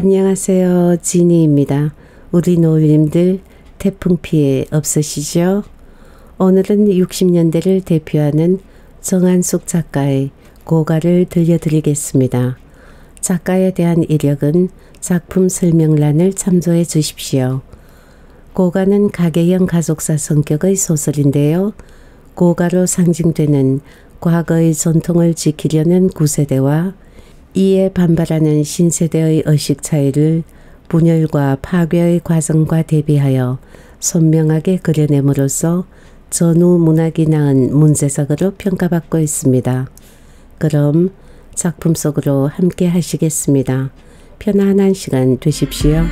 안녕하세요. 지니입니다. 우리 노을님들 태풍 피해 없으시죠? 오늘은 60년대를 대표하는 정한숙 작가의 고가를 들려드리겠습니다. 작가에 대한 이력은 작품 설명란을 참조해 주십시오. 고가는 가계형 가족사 성격의 소설인데요. 고가로 상징되는 과거의 전통을 지키려는 구세대와 이에 반발하는 신세대의 의식 차이를 분열과 파괴의 과정과 대비하여 선명하게 그려냄으로써 전후 문학이 낳은 문제작으로 평가받고 있습니다. 그럼 작품 속으로 함께 하시겠습니다. 편안한 시간 되십시오.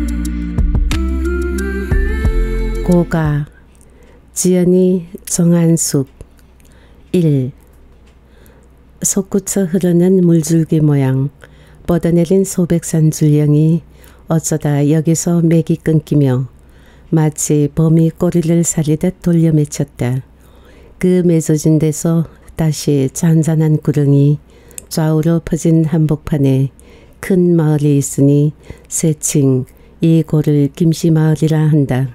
고가 지연이 정한숙 1. 솟구쳐 흐르는 물줄기 모양 뻗어내린 소백산 줄령이 어쩌다 여기서 맥이 끊기며 마치 범이 꼬리를 사리듯 돌려 맺혔다. 그 맺어진 데서 다시 잔잔한 구릉이 좌우로 퍼진 한복판에 큰 마을이 있으니 세칭 이 고를 김씨마을이라 한다.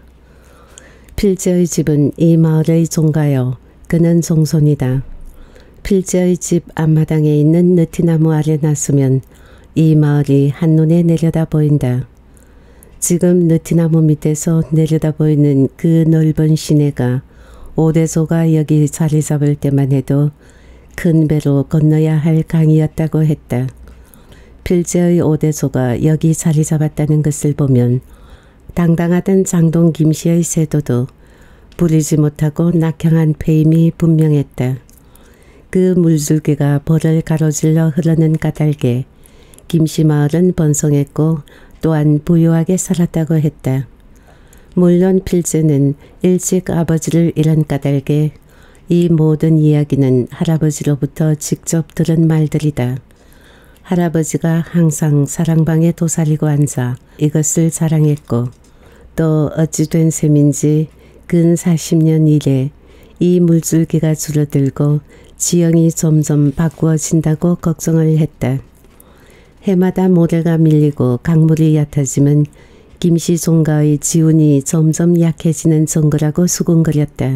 필재의 집은 이 마을의 종가요. 그는 종손이다. 필재의 집 앞마당에 있는 느티나무 아래 놨으면 이 마을이 한눈에 내려다 보인다. 지금 느티나무 밑에서 내려다 보이는 그 넓은 시내가 오대소가 여기 자리 잡을 때만 해도 큰 배로 건너야 할 강이었다고 했다. 필재의 오대소가 여기 자리 잡았다는 것을 보면 당당하던 장동 김씨의 세도도 부리지 못하고 낙향한 폐임이 분명했다. 그 물줄기가 볼을 가로질러 흐르는 까닭에 김씨 마을은 번성했고 또한 부유하게 살았다고 했다. 물론 필재는 일찍 아버지를 잃은 까닭에 이 모든 이야기는 할아버지로부터 직접 들은 말들이다. 할아버지가 항상 사랑방에 도사리고 앉아 이것을 자랑했고 또 어찌 된 셈인지 근 40년 이래 이 물줄기가 줄어들고 지형이 점점 바꾸어진다고 걱정을 했다. 해마다 모래가 밀리고 강물이 얕아지면 김씨 종가의 지운이 점점 약해지는 정거라고 수군거렸다.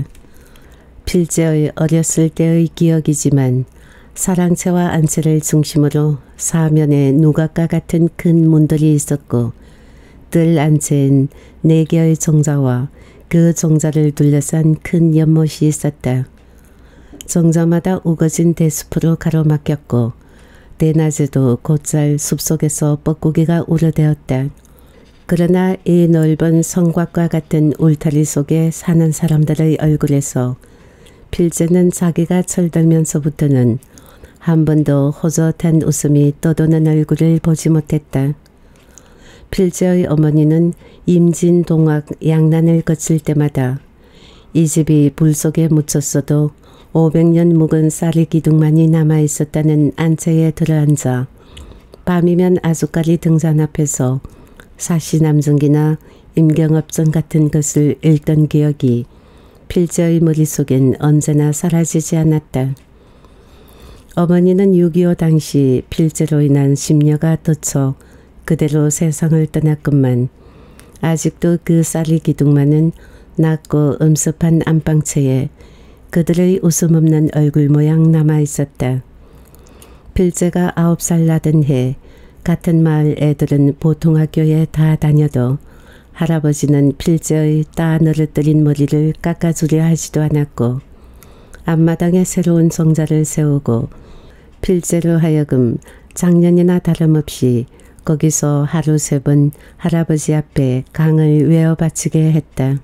필재의 어렸을 때의 기억이지만 사랑채와 안채를 중심으로 사면에 누각과 같은 큰 문들이 있었고 뜰 안채엔 4개의 정자와 그 정자를 둘러싼 큰 연못이 있었다. 정자마다 우거진 대숲으로 가로막혔고 대낮에도 곧잘 숲속에서 뻐꾸기가 우러대었다. 그러나 이 넓은 성곽과 같은 울타리 속에 사는 사람들의 얼굴에서 필재는 자기가 철들면서부터는 한 번도 호젓한 웃음이 떠도는 얼굴을 보지 못했다. 필재의 어머니는 임진동학 양난을 거칠 때마다 이 집이 불 속에 묻혔어도 500년 묵은 쌀이 기둥만이 남아있었다는 안채에 들어앉아 밤이면 아주까리 등잔 앞에서 사시남중기나 임경업전 같은 것을 읽던 기억이 필재의 머릿속엔 언제나 사라지지 않았다. 어머니는 6.25 당시 필재로 인한 심려가 덧쳐 그대로 세상을 떠났건만 아직도 그 쌀이 기둥만은 낮고 음습한 안방채에 그들의 웃음 없는 얼굴 모양 남아있었다. 필재가 9살 나던 해 같은 마을 애들은 보통학교에 다 다녀도 할아버지는 필재의 따 늘어뜨린 머리를 깎아주려 하지도 않았고 앞마당에 새로운 정자를 세우고 필재로 하여금 작년이나 다름없이 거기서 하루 3번 할아버지 앞에 강을 외어 바치게 했다.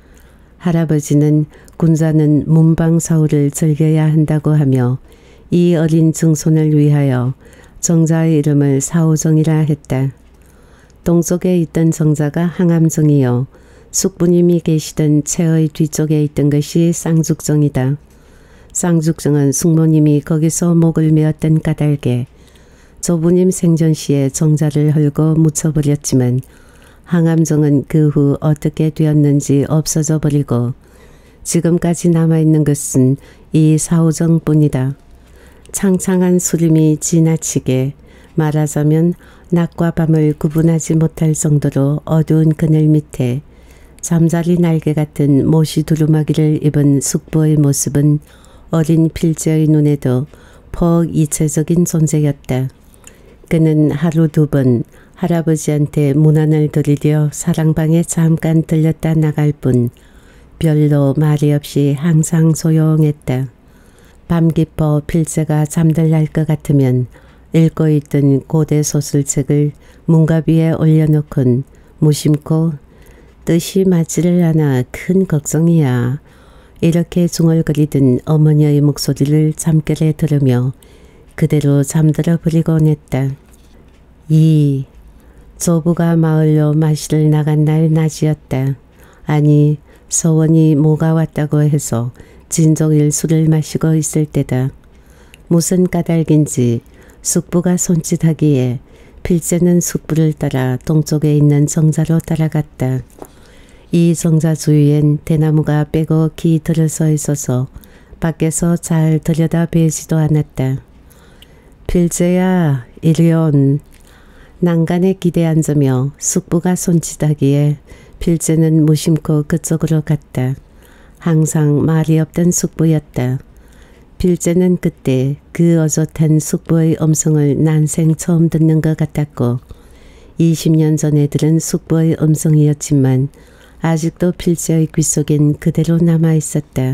할아버지는 군자는 문방사후를 즐겨야 한다고 하며 이 어린 증손을 위하여 정자의 이름을 사후정이라 했다. 동쪽에 있던 정자가 항암정이요 숙부님이 계시던 채의 뒤쪽에 있던 것이 쌍죽정이다. 쌍죽정은 숙모님이 거기서 목을 메었던 까닭에 조부님 생전시에 정자를 헐고 묻혀버렸지만 항암정은 그 후 어떻게 되었는지 없어져 버리고 지금까지 남아있는 것은 이 사후정뿐이다. 창창한 수림이 지나치게 말하자면 낮과 밤을 구분하지 못할 정도로 어두운 그늘 밑에 잠자리 날개 같은 모시 두루마기를 입은 숙부의 모습은 어린 필재의 눈에도 퍽 이체적인 존재였다. 그는 하루 2번 할아버지한테 문안을 들이려 사랑방에 잠깐 들렸다 나갈 뿐 별로 말이 없이 항상 조용했다. 밤 깊어 필재가 잠들날 것 같으면 읽고 있던 고대 소설책을 문갑 위에 올려놓곤 무심코 뜻이 맞지를 않아 큰 걱정이야. 이렇게 중얼거리던 어머니의 목소리를 잠결에 들으며 그대로 잠들어 버리곤 했다. 조부가 마을로 마시를 나간 날 낮이었다. 아니 서원이 모가 왔다고 해서 진종일 술을 마시고 있을 때다. 무슨 까닭인지 숙부가 손짓하기에 필재는 숙부를 따라 동쪽에 있는 정자로 따라갔다. 이 정자 주위엔 대나무가 빼곡히 들어서 있어서 밖에서 잘 들여다 보이지도 않았다. 필재야 이리 온. 난간에 기대 앉으며 숙부가 손짓하기에 필재는 무심코 그쪽으로 갔다. 항상 말이 없던 숙부였다. 필재는 그때 그 어젓한 숙부의 음성을 난생 처음 듣는 것 같았고 20년 전에 들은 숙부의 음성이었지만 아직도 필재의 귓속엔 그대로 남아있었다.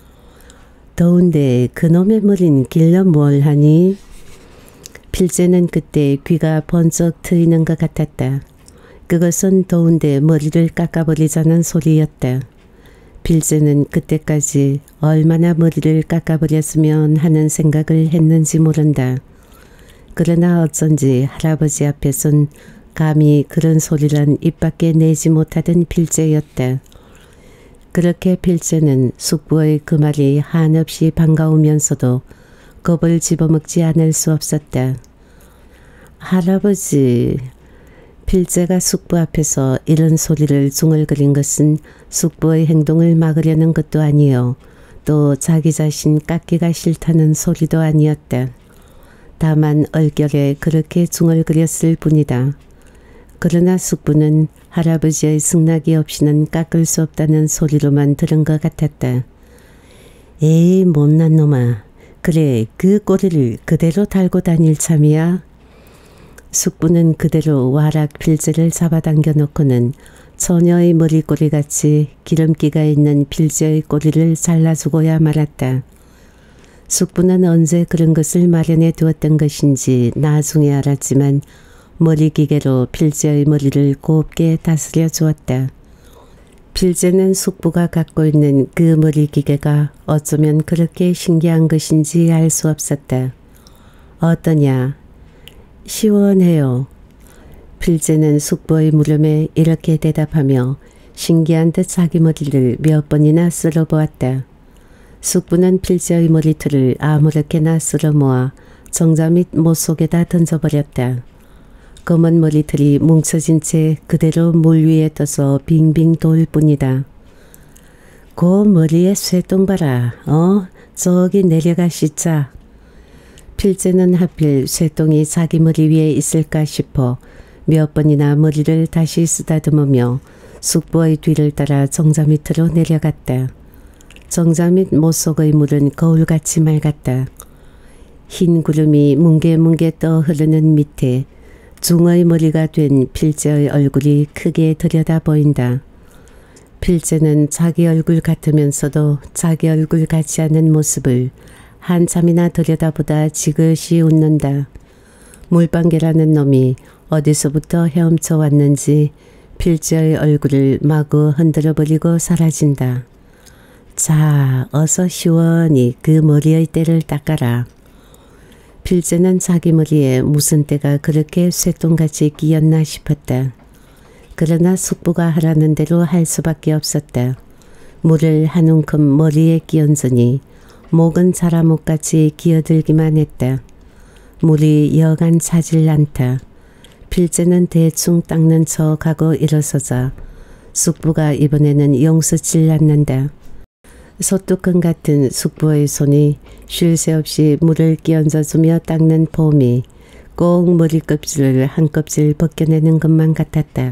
더운데 그놈의 머리는 길러 뭘 하니? 필재는 그때 귀가 번쩍 트이는 것 같았다. 그것은 더운데 머리를 깎아버리자는 소리였다. 필재는 그때까지 얼마나 머리를 깎아버렸으면 하는 생각을 했는지 모른다. 그러나 어쩐지 할아버지 앞에선 감히 그런 소리란 입 밖에 내지 못하던 필재였다. 그렇게 필재는 숙부의 그 말이 한없이 반가우면서도 겁을 집어먹지 않을 수 없었다. 할아버지. 필재가 숙부 앞에서 이런 소리를 중얼거린 것은 숙부의 행동을 막으려는 것도 아니요. 또 자기 자신 깎기가 싫다는 소리도 아니었다. 다만 얼결에 그렇게 중얼거렸을 뿐이다. 그러나 숙부는 할아버지의 승낙이 없이는 깎을 수 없다는 소리로만 들은 것 같았다. 에이 못난 놈아. 그래 그 꼬리를 그대로 달고 다닐 참이야. 숙부는 그대로 와락 필재를 잡아당겨 놓고는 처녀의 머리꼬리같이 기름기가 있는 필재의 꼬리를 잘라주고야 말았다. 숙부는 언제 그런 것을 마련해 두었던 것인지 나중에 알았지만 머리기계로 필재의 머리를 곱게 다스려 주었다. 필재는 숙부가 갖고 있는 그 머리기계가 어쩌면 그렇게 신기한 것인지 알 수 없었다. 어떠냐? 시원해요. 필재는 숙부의 물음에 이렇게 대답하며 신기한 듯 자기 머리를 몇 번이나 쓸어보았다. 숙부는 필재의 머리털을 아무렇게나 쓸어모아 정자 밑 못 속에다 던져버렸다. 검은 머리털이 뭉쳐진 채 그대로 물 위에 떠서 빙빙 돌 뿐이다. 그 머리에 쇠똥 봐라. 저기 내려가 씻자. 필재는 하필 쇠똥이 자기 머리 위에 있을까 싶어 몇 번이나 머리를 다시 쓰다듬으며 숙부의 뒤를 따라 정자 밑으로 내려갔다. 정자 밑 못속의 물은 거울같이 맑았다. 흰 구름이 뭉게뭉게 떠 흐르는 밑에 중의 머리가 된 필재의 얼굴이 크게 들여다 보인다. 필재는 자기 얼굴 같으면서도 자기 얼굴 같지 않은 모습을 한참이나 들여다보다 지그시 웃는다. 물방개라는 놈이 어디서부터 헤엄쳐 왔는지 필재의 얼굴을 마구 흔들어버리고 사라진다. 자, 어서 시원히 그 머리의 때를 닦아라. 필재는 자기 머리에 무슨 때가 그렇게 쇠똥같이 끼었나 싶었다. 그러나 숙부가 하라는 대로 할 수밖에 없었다. 물을 한 움큼 머리에 끼얹으니 목은 자라목같이 기어들기만 했다. 물이 여간 차질 않다. 필재는 대충 닦는 척하고 일어서자 숙부가 이번에는 용서질 않는다. 소뚜껑 같은 숙부의 손이 쉴 새 없이 물을 끼얹어주며 닦는 폼이 꼭 머리 껍질을 한 껍질 벗겨내는 것만 같았다.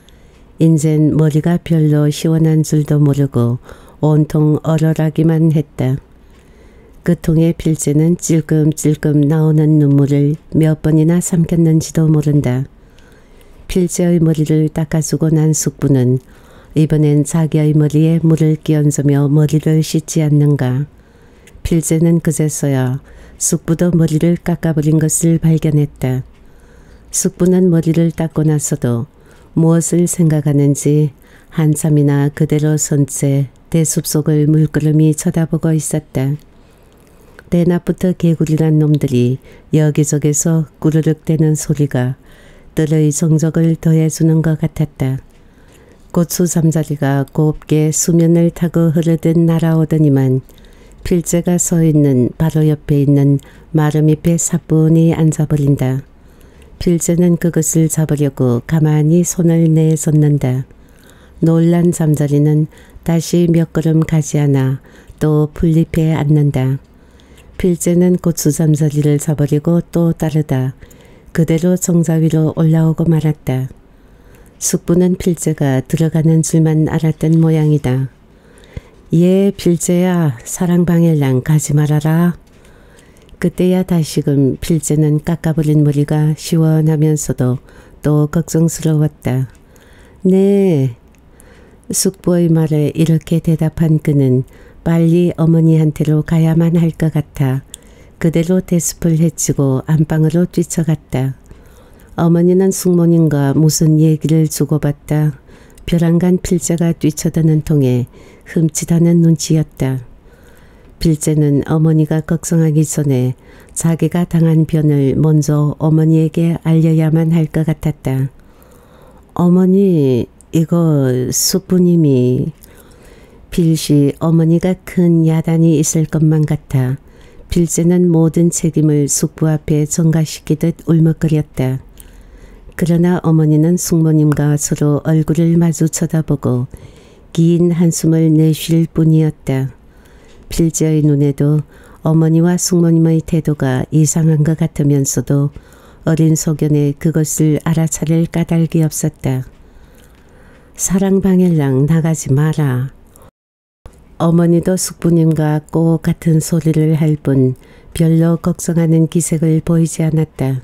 인젠 머리가 별로 시원한 줄도 모르고 온통 얼얼하기만 했다. 그 통에 필재는 찔끔찔끔 나오는 눈물을 몇 번이나 삼켰는지도 모른다. 필재의 머리를 닦아주고 난 숙부는 이번엔 자기의 머리에 물을 끼얹으며 머리를 씻지 않는가. 필재는 그제서야 숙부도 머리를 깎아버린 것을 발견했다. 숙부는 머리를 닦고 나서도 무엇을 생각하는지 한참이나 그대로 선 채 대숲 속을 물끄러미 쳐다보고 있었다. 대낮부터 개구리란 놈들이 여기저기서 꾸르륵대는 소리가 뜰의 정적을 더해주는 것 같았다. 고추 잠자리가 곱게 수면을 타고 흐르듯 날아오더니만 필재가 서 있는 바로 옆에 있는 마름잎에 사뿐히 앉아버린다. 필재는 그것을 잡으려고 가만히 손을 내젓는다. 놀란 잠자리는 다시 몇 걸음 가지 않아 또 풀잎에 앉는다. 필재는 고추 잠자리를 잡으려고 또 따르다 그대로 정자 위로 올라오고 말았다. 숙부는 필재가 들어가는 줄만 알았던 모양이다. 예, 필재야, 사랑방엘랑 가지 말아라. 그때야 다시금 필재는 깎아버린 머리가 시원하면서도 또 걱정스러웠다. 네. 숙부의 말에 이렇게 대답한 그는 빨리 어머니한테로 가야만 할 것 같아 그대로 대숲을 헤치고 안방으로 뛰쳐갔다. 어머니는 숙모님과 무슨 얘기를 주고받다 벼랑간 필재가 뛰쳐드는 통에 흠칫하는 눈치였다. 필재는 어머니가 걱정하기 전에 자기가 당한 변을 먼저 어머니에게 알려야만 할 것 같았다. 어머니, 이거 숙부님이... 필시 어머니가 큰 야단이 있을 것만 같아 필재는 모든 책임을 숙부 앞에 전가시키듯 울먹거렸다. 그러나 어머니는 숙모님과 서로 얼굴을 마주 쳐다보고 긴 한숨을 내쉴 뿐이었다. 필재의 눈에도 어머니와 숙모님의 태도가 이상한 것 같으면서도 어린 소견에 그것을 알아차릴 까닭이 없었다. 사랑방엘랑 나가지 마라. 어머니도 숙부님과 꼭 같은 소리를 할 뿐 별로 걱정하는 기색을 보이지 않았다.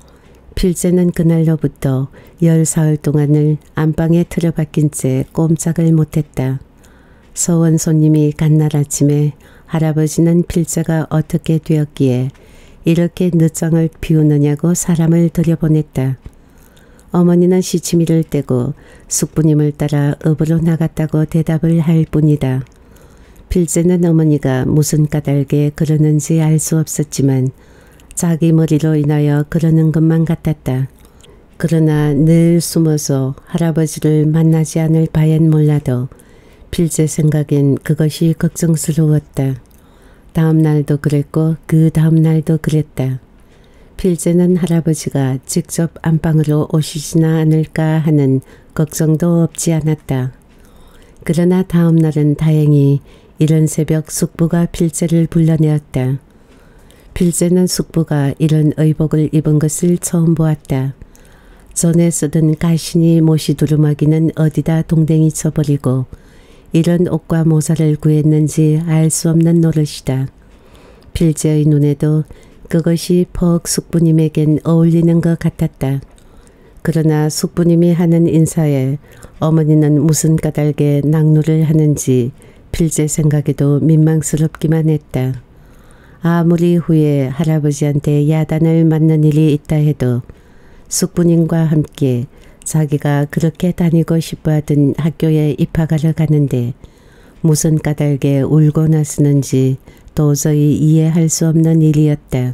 필재는 그날로부터 10사흘 동안을 안방에 틀어박힌 채 꼼짝을 못했다. 서원 손님이 간날 아침에 할아버지는 필재가 어떻게 되었기에 이렇게 늦장을 피우느냐고 사람을 들여보냈다. 어머니는 시치미를 떼고 숙부님을 따라 읍으로 나갔다고 대답을 할 뿐이다. 필재는 어머니가 무슨 까닭에 그러는지 알 수 없었지만 자기 머리로 인하여 그러는 것만 같았다. 그러나 늘 숨어서 할아버지를 만나지 않을 바엔 몰라도 필재 생각엔 그것이 걱정스러웠다. 다음 날도 그랬고 그 다음 날도 그랬다. 필재는 할아버지가 직접 안방으로 오시지나 않을까 하는 걱정도 없지 않았다. 그러나 다음 날은 다행히 이른 새벽 숙부가 필재를 불러내었다. 필재는 숙부가 이런 의복을 입은 것을 처음 보았다. 전에 쓰던 가시니 못이 두루마기는 어디다 동댕이 쳐버리고 이런 옷과 모자를 구했는지 알 수 없는 노릇이다. 필재의 눈에도 그것이 퍽 숙부님에겐 어울리는 것 같았다. 그러나 숙부님이 하는 인사에 어머니는 무슨 까닭에 낙루를 하는지 필재 생각에도 민망스럽기만 했다. 아무리 후에 할아버지한테 야단을 맞는 일이 있다 해도 숙부님과 함께 자기가 그렇게 다니고 싶어하던 학교에 입학하러 가는데 무슨 까닭에 울고 나서는지 도저히 이해할 수 없는 일이었다.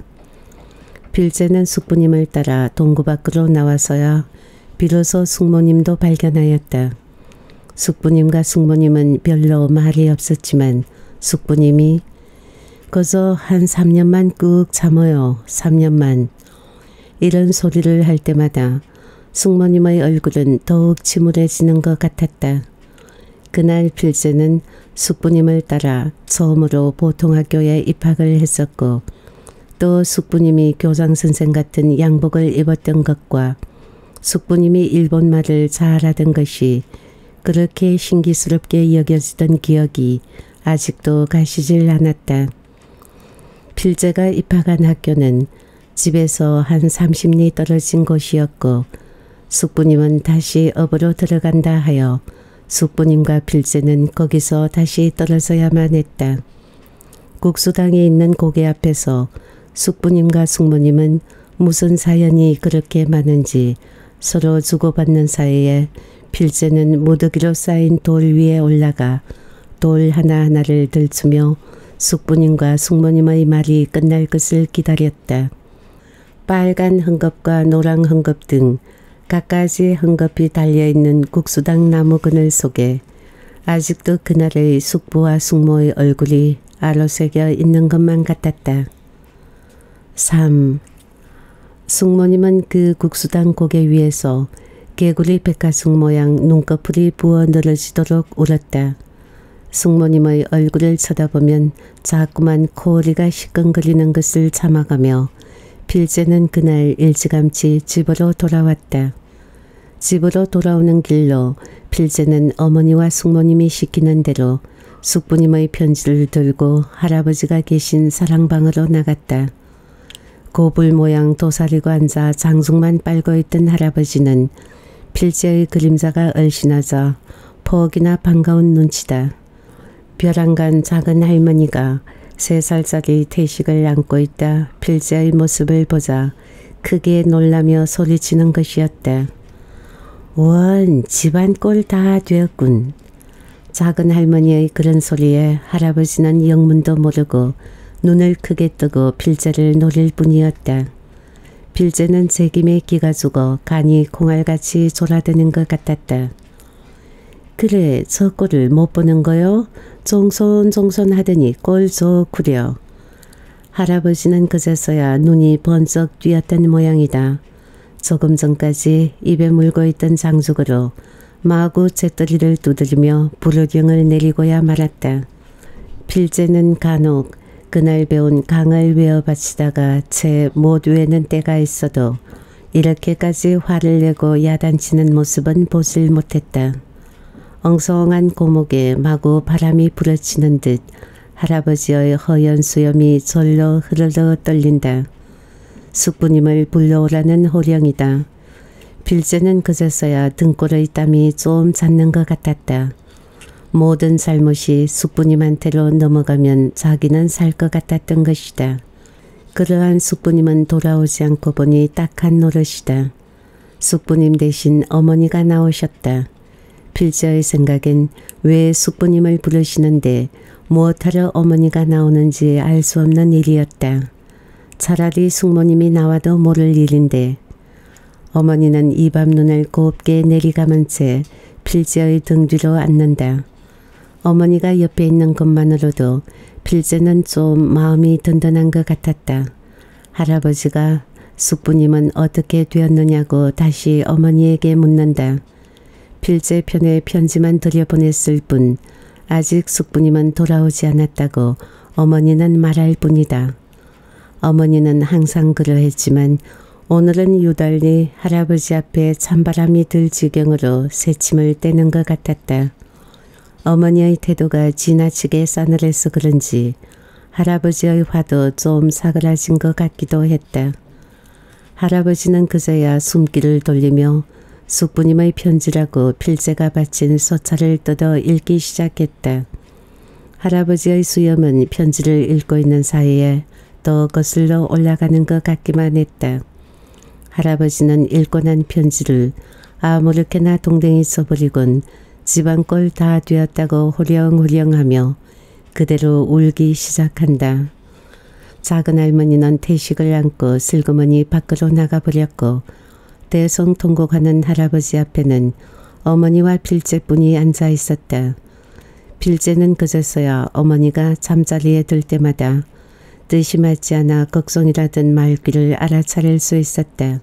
필재는 숙부님을 따라 동구 밖으로 나와서야 비로소 숙모님도 발견하였다. 숙부님과 숙모님은 별로 말이 없었지만 숙부님이 그저 한 3년만 꾹 참어요. 3년만. 이런 소리를 할 때마다 숙모님의 얼굴은 더욱 침울해지는 것 같았다. 그날 필재는 숙부님을 따라 처음으로 보통학교에 입학을 했었고 또 숙부님이 교장선생 같은 양복을 입었던 것과 숙부님이 일본말을 잘하던 것이 그렇게 신기스럽게 여겨지던 기억이 아직도 가시질 않았다. 필재가 입학한 학교는 집에서 한 30리 떨어진 곳이었고 숙부님은 다시 업으로 들어간다 하여 숙부님과 필재는 거기서 다시 떨어져야만 했다. 국수당에 있는 고개 앞에서 숙부님과 숙모님은 무슨 사연이 그렇게 많은지 서로 주고받는 사이에 필재는 무더기로 쌓인 돌 위에 올라가 돌 하나하나를 들추며 숙부님과 숙모님의 말이 끝날 것을 기다렸다. 빨간 헝겊과 노랑 헝겊 등 갖가지 헝겊이 달려있는 국수당 나무 그늘 속에 아직도 그날의 숙부와 숙모의 얼굴이 아로새겨 있는 것만 같았다. 3. 숙모님은 그 국수당 고개 위에서 개구리 백가숙 모양 눈꺼풀이 부어 늘어지도록 울었다. 숙모님의 얼굴을 쳐다보면 자꾸만 코어리가 시끈거리는 것을 참아가며 필재는 그날 일찌감치 집으로 돌아왔다. 집으로 돌아오는 길로 필재는 어머니와 숙모님이 시키는 대로 숙부님의 편지를 들고 할아버지가 계신 사랑방으로 나갔다. 고불 모양 도사리고 앉아 장죽만 빨고 있던 할아버지는 필재의 그림자가 얼씬하자 포기나 반가운 눈치다. 벼랑간 작은 할머니가 3살짜리 태식을 안고 있다 필재의 모습을 보자 크게 놀라며 소리치는 것이었다. 원, 집안 꼴 다 되었군. 작은 할머니의 그런 소리에 할아버지는 영문도 모르고 눈을 크게 뜨고 필재를 노릴 뿐이었다. 필재는 제김에 기가 죽어 간이 콩알같이 졸아드는 것 같았다. 그래, 저 꼴을 못 보는 거요? 종손종손 하더니 꼴 좋구려. 할아버지는 그제서야 눈이 번쩍 띄었던 모양이다. 조금 전까지 입에 물고 있던 장죽으로 마구 잿더리를 두드리며 불호령을 내리고야 말았다. 필재는 간혹 그날 배운 강을 외어 바치다가 채 못 외는 때가 있어도 이렇게까지 화를 내고 야단치는 모습은 보질 못했다. 엉성한 고목에 마구 바람이 불어치는 듯 할아버지의 허연 수염이 절로 흐르르 떨린다. 숙부님을 불러오라는 호령이다. 필재는 그제서야 등골의 땀이 좀 잦는 것 같았다. 모든 잘못이 숙부님한테로 넘어가면 자기는 살 것 같았던 것이다. 그러한 숙부님은 돌아오지 않고 보니 딱한 노릇이다. 숙부님 대신 어머니가 나오셨다. 필재의 생각엔 왜 숙부님을 부르시는데 무엇하러 어머니가 나오는지 알 수 없는 일이었다. 차라리 숙모님이 나와도 모를 일인데 어머니는 이 밤 눈을 곱게 내리감은 채 필재의 등 뒤로 앉는다. 어머니가 옆에 있는 것만으로도 필재는 좀 마음이 든든한 것 같았다. 할아버지가 숙부님은 어떻게 되었느냐고 다시 어머니에게 묻는다. 필재 편에 편지만 들여보냈을 뿐 아직 숙부님은 돌아오지 않았다고 어머니는 말할 뿐이다. 어머니는 항상 그러했지만 오늘은 유달리 할아버지 앞에 찬바람이 들 지경으로 새침을 떼는 것 같았다. 어머니의 태도가 지나치게 싸늘해서 그런지 할아버지의 화도 좀 사그라진 것 같기도 했다. 할아버지는 그제야 숨기를 돌리며 숙부님의 편지라고 필재가 바친 소차를 뜯어 읽기 시작했다. 할아버지의 수염은 편지를 읽고 있는 사이에 또 거슬러 올라가는 것 같기만 했다. 할아버지는 읽고 난 편지를 아무렇게나 동댕이 써버리곤 집안 꼴 다 되었다고 호령호령하며 그대로 울기 시작한다. 작은 할머니는 태식을 안고 슬그머니 밖으로 나가버렸고 대성통곡하는 할아버지 앞에는 어머니와 필재뿐이 앉아 있었다. 필재는 그제서야 어머니가 잠자리에 들 때마다 뜻이 맞지 않아 걱정이라던 말귀를 알아차릴 수 있었다.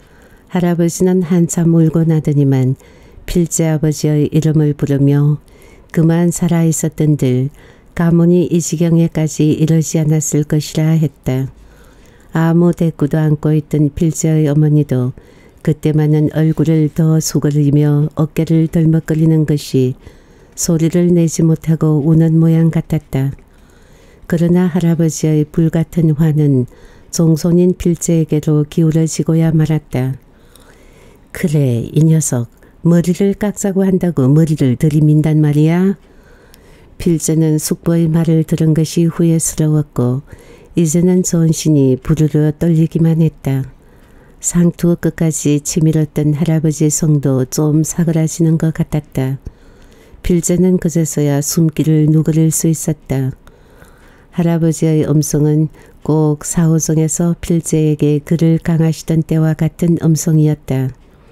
할아버지는 한참 울고 나더니만 필재 아버지의 이름을 부르며 그만 살아있었던들 가문이 이 지경에까지 이르지 않았을 것이라 했다. 아무 대꾸도 않고 있던 필재의 어머니도 그때만은 얼굴을 더 수그리며 어깨를 덜먹거리는 것이 소리를 내지 못하고 우는 모양 같았다. 그러나 할아버지의 불같은 화는 종손인 필재에게로 기울어지고야 말았다. 그래, 이 녀석 머리를 깎자고 한다고 머리를 들이민단 말이야. 필재는 숙부의 말을 들은 것이 후회스러웠고 이제는 전신이 부르르 떨리기만 했다. 상투 끝까지 치밀었던 할아버지의 성도 좀 사그라지는 것 같았다. 필재는 그제서야 숨기를 누그릴 수 있었다. 할아버지의 음성은 꼭 사오정에서 필재에게 글을 강하시던 때와 같은 음성이었다.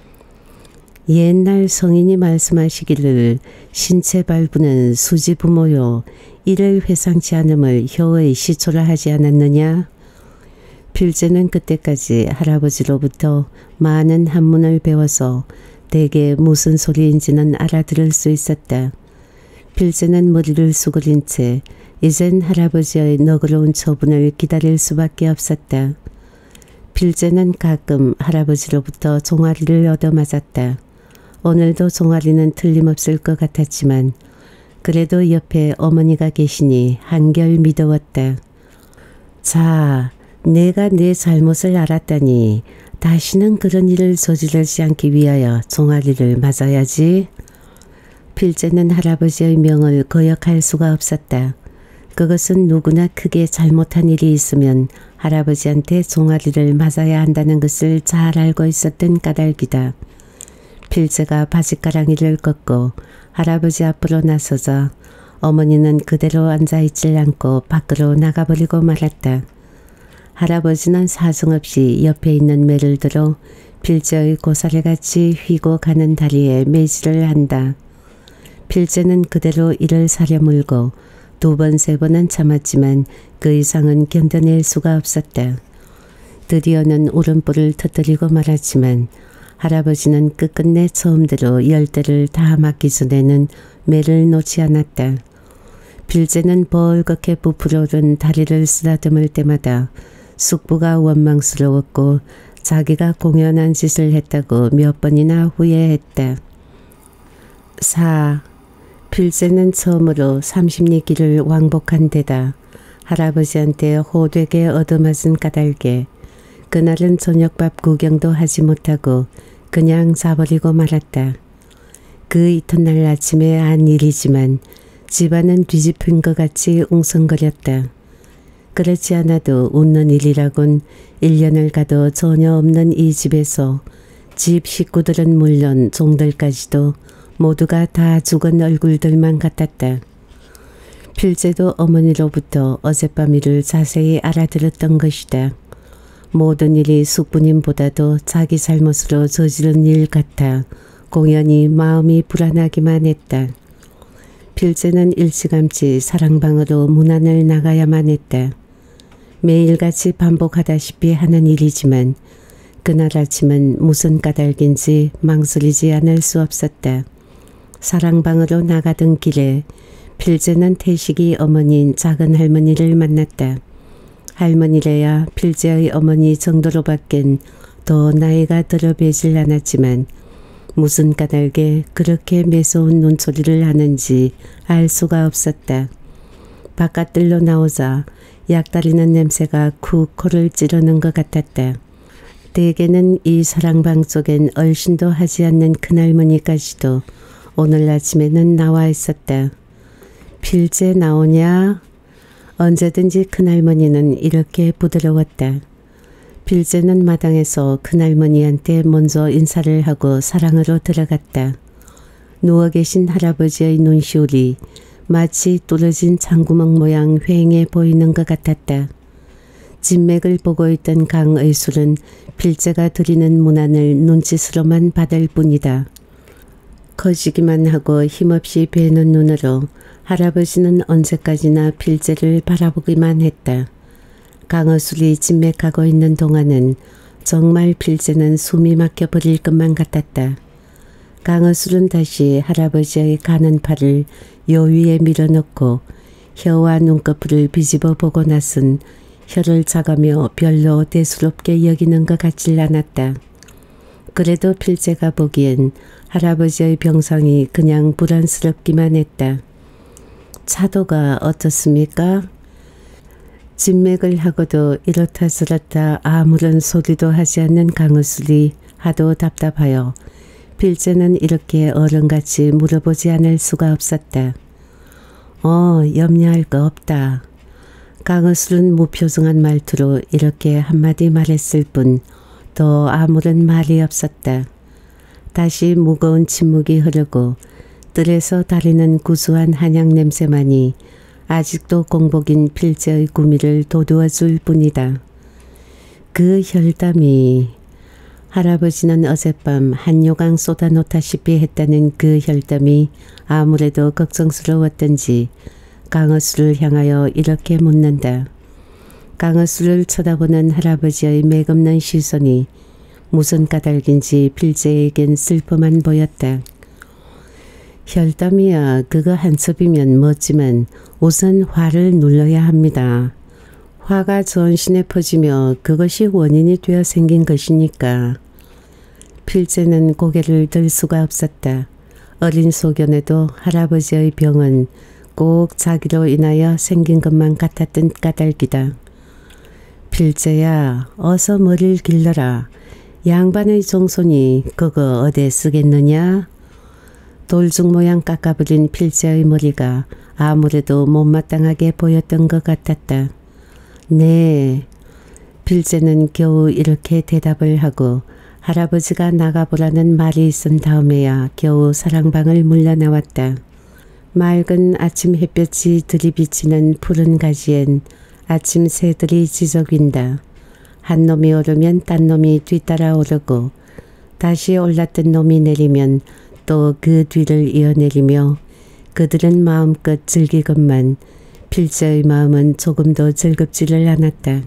옛날 성인이 말씀하시기를 신체 발부는 수지 부모요. 이를 회상치 않음을 혀의 시초라 하지 않았느냐? 필재는 그때까지 할아버지로부터 많은 한문을 배워서 대개 무슨 소리인지는 알아들을 수 있었다. 필재는 머리를 수그린 채 이젠 할아버지의 너그러운 처분을 기다릴 수밖에 없었다. 필재는 가끔 할아버지로부터 종아리를 얻어맞았다. 오늘도 종아리는 틀림없을 것 같았지만 그래도 옆에 어머니가 계시니 한결 미더웠다. 자, 내가 내 잘못을 알았다니 다시는 그런 일을 저지르지 않기 위하여 종아리를 맞아야지. 필재는 할아버지의 명을 거역할 수가 없었다. 그것은 누구나 크게 잘못한 일이 있으면 할아버지한테 종아리를 맞아야 한다는 것을 잘 알고 있었던 까닭이다. 필재가 바지가랑이를 꺾고 할아버지 앞으로 나서자 어머니는 그대로 앉아있질 않고 밖으로 나가버리고 말았다. 할아버지는 사정없이 옆에 있는 매를 들어 필재의 고사리같이 휘고 가는 다리에 매질을 한다. 필재는 그대로 이를 사려물고 두 번, 세 번은 참았지만 그 이상은 견뎌낼 수가 없었다. 드디어는 울음보를 터뜨리고 말았지만 할아버지는 끝끝내 처음대로 열대를 다 맞기 전에는 매를 놓지 않았다. 필재는 벌겋게 부풀어 오른 다리를 쓰다듬을 때마다 숙부가 원망스러웠고 자기가 공연한 짓을 했다고 몇 번이나 후회했다. 필재는 처음으로 30리 길을 왕복한 데다 할아버지한테 호되게 얻어맞은 까닭에 그날은 저녁밥 구경도 하지 못하고 그냥 자버리고 말았다. 그 이튿날 아침에 한 일이지만 집안은 뒤집힌 것 같이 웅성거렸다. 그렇지 않아도 웃는 일이라곤 1년을 가도 전혀 없는 이 집에서 집 식구들은 물론 종들까지도 모두가 다 죽은 얼굴들만 같았다. 필재도 어머니로부터 어젯밤 일을 자세히 알아들었던 것이다. 모든 일이 숙부님보다도 자기 잘못으로 저지른 일 같아 공연히 마음이 불안하기만 했다. 필재는 일찌감치 사랑방으로 문안을 나가야만 했다. 매일같이 반복하다시피 하는 일이지만 그날 아침은 무슨 까닭인지 망설이지 않을 수 없었다. 사랑방으로 나가던 길에 필재는 태식이 어머니인 작은 할머니를 만났다. 할머니래야 필재의 어머니 정도로밖엔 더 나이가 들어 배질 않았지만 무슨 까닭에 그렇게 매서운 눈초리를 하는지 알 수가 없었다. 바깥들로 나오자 약다리는 냄새가 쿡 코를 찌르는 것 같았다. 대개는 이 사랑방 쪽엔 얼씬도 하지 않는 큰할머니까지도 오늘 아침에는 나와 있었다. 필재 나오냐? 언제든지 큰할머니는 이렇게 부드러웠다. 필재는 마당에서 큰할머니한테 먼저 인사를 하고 사랑으로 들어갔다. 누워 계신 할아버지의 눈시울이 마치 뚫어진 창구멍 모양 휑해 보이는 것 같았다. 진맥을 보고 있던 강의술은 필재가 드리는 문안을 눈짓으로만 받을 뿐이다. 거시기만 하고 힘없이 베는 눈으로 할아버지는 언제까지나 필재를 바라보기만 했다. 강의술이 진맥하고 있는 동안은 정말 필재는 숨이 막혀버릴 것만 같았다. 강의술은 다시 할아버지의 가는 팔을 요 위에 밀어넣고 혀와 눈꺼풀을 비집어 보고 나선 혀를 차가며 별로 대수롭게 여기는 것 같질 않았다. 그래도 필재가 보기엔 할아버지의 병상이 그냥 불안스럽기만 했다. 차도가 어떻습니까? 진맥을 하고도 이렇다 저렇다 아무런 소리도 하지 않는 강의술이 하도 답답하여 필재는 이렇게 어른같이 물어보지 않을 수가 없었다. 염려할 거 없다. 강의술은 무표정한 말투로 이렇게 한마디 말했을 뿐 더 아무런 말이 없었다. 다시 무거운 침묵이 흐르고 뜰에서 달리는 구수한 한약 냄새만이 아직도 공복인 필재의 구미를 돋우어 줄 뿐이다. 그 혈담이 할아버지는 어젯밤 한 요강 쏟아놓다시피 했다는 그 혈담이 아무래도 걱정스러웠던지 강어수를 향하여 이렇게 묻는다. 강어수를 쳐다보는 할아버지의 맥없는 시선이 무슨 까닭인지 필재에겐 슬픔만 보였다. 혈담이야 그거 한 첩이면 멋지만 우선 화를 눌러야 합니다. 화가 전신에 퍼지며 그것이 원인이 되어 생긴 것이니까. 필재는 고개를 들 수가 없었다. 어린 소견에도 할아버지의 병은 꼭 자기로 인하여 생긴 것만 같았던 까닭이다. 필재야 어서 머리를 길러라. 양반의 종손이 그거 어디에 쓰겠느냐? 돌죽 모양 깎아버린 필재의 머리가 아무래도 못마땅하게 보였던 것 같았다. 네. 필재는 겨우 이렇게 대답을 하고 할아버지가 나가보라는 말이 있은 다음에야 겨우 사랑방을 물러나왔다. 맑은 아침 햇볕이 들이비치는 푸른 가지엔 아침 새들이 지저귀인다. 한 놈이 오르면 딴 놈이 뒤따라 오르고 다시 올랐던 놈이 내리면 또 그 뒤를 이어내리며 그들은 마음껏 즐기건만 필재의 마음은 조금도 즐겁지를 않았다.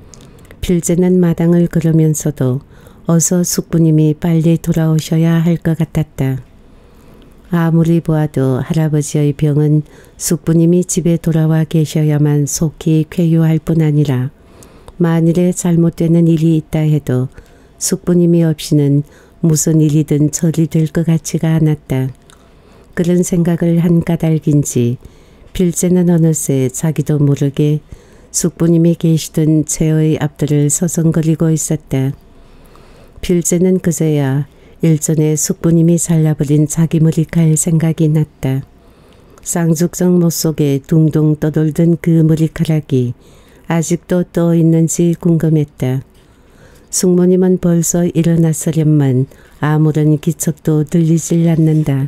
필재는 마당을 걸으면서도 어서 숙부님이 빨리 돌아오셔야 할 것 같았다. 아무리 보아도 할아버지의 병은 숙부님이 집에 돌아와 계셔야만 속히 쾌유할 뿐 아니라 만일에 잘못되는 일이 있다 해도 숙부님이 없이는 무슨 일이든 처리될 것 같지가 않았다. 그런 생각을 한 까닭인지 필재는 어느새 자기도 모르게 숙부님이 계시던 채의 앞들을 서성거리고 있었다. 필재는 그제야 일전에 숙부님이 잘라버린 자기 머리칼 생각이 났다. 쌍죽정 못 속에 둥둥 떠돌던 그 머리카락이 아직도 떠 있는지 궁금했다. 숙모님은 벌써 일어났으련만 아무런 기척도 들리질 않는다.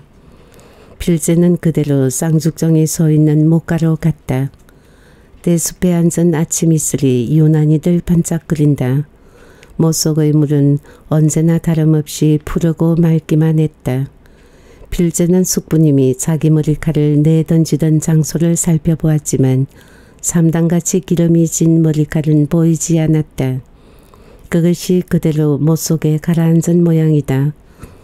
필재는 그대로 쌍죽정이 서 있는 목가로 갔다. 대숲에 앉은 아침 이슬이 유난히들 반짝거린다. 못속의 물은 언제나 다름없이 푸르고 맑기만 했다. 필재는 숙부님이 자기 머리칼을 내던지던 장소를 살펴보았지만 삼당같이 기름이 진 머리칼은 보이지 않았다. 그것이 그대로 못속에 가라앉은 모양이다.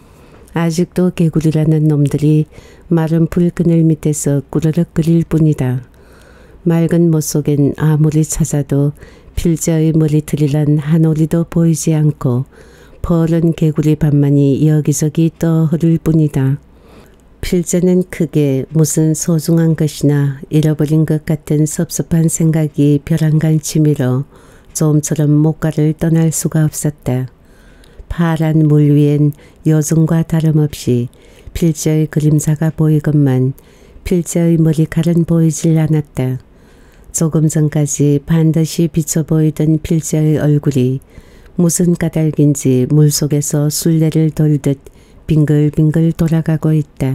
아직도 개구리라는 놈들이 마른 불 그늘 밑에서 꾸르륵거릴 뿐이다. 맑은 못속엔 아무리 찾아도 필재의 머리털이란 한 오리도 보이지 않고 퍼른 개구리 밥만이 여기저기 떠 흐를 뿐이다. 필재는 크게 무슨 소중한 것이나 잃어버린 것 같은 섭섭한 생각이 벼랑간 치밀어 좀처럼 목가를 떠날 수가 없었다. 파란 물 위엔 요즘과 다름없이 필재의 그림자가 보이건만 필재의 머리칼은 보이질 않았다. 조금 전까지 반드시 비쳐 보이던 필재의 얼굴이 무슨 까닭인지 물속에서 술래를 돌듯 빙글빙글 돌아가고 있다.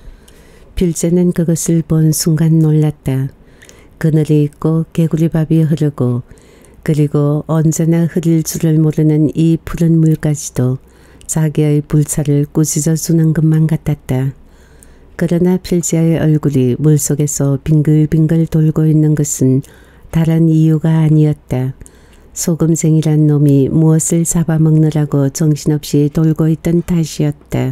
필재는 그것을 본 순간 놀랐다. 그늘이 있고 개구리밥이 흐르고 그리고 언제나 흐릴 줄을 모르는 이 푸른 물까지도 자기의 불찰을 꾸짖어 주는 것만 같았다. 그러나 필재의 얼굴이 물속에서 빙글빙글 돌고 있는 것은 다른 이유가 아니었다. 소금쟁이란 놈이 무엇을 잡아먹느라고 정신없이 돌고 있던 탓이었다.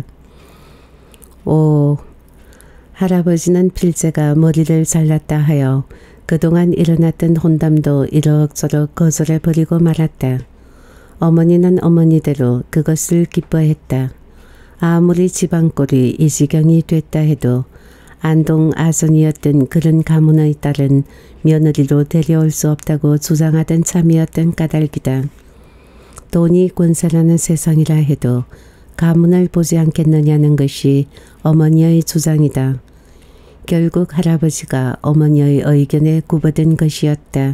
오, 할아버지는 필재가 머리를 잘랐다 하여 그동안 일어났던 혼담도 이럭저럭 거절해버리고 말았다. 어머니는 어머니대로 그것을 기뻐했다. 아무리 집안꼴이 이 지경이 됐다 해도 안동 아선이었던 그런 가문의 딸은 며느리로 데려올 수 없다고 주장하던 참이었던 까닭이다. 돈이 권세라는 세상이라 해도 가문을 보지 않겠느냐는 것이 어머니의 주장이다. 결국 할아버지가 어머니의 의견에 굽어든 것이었다.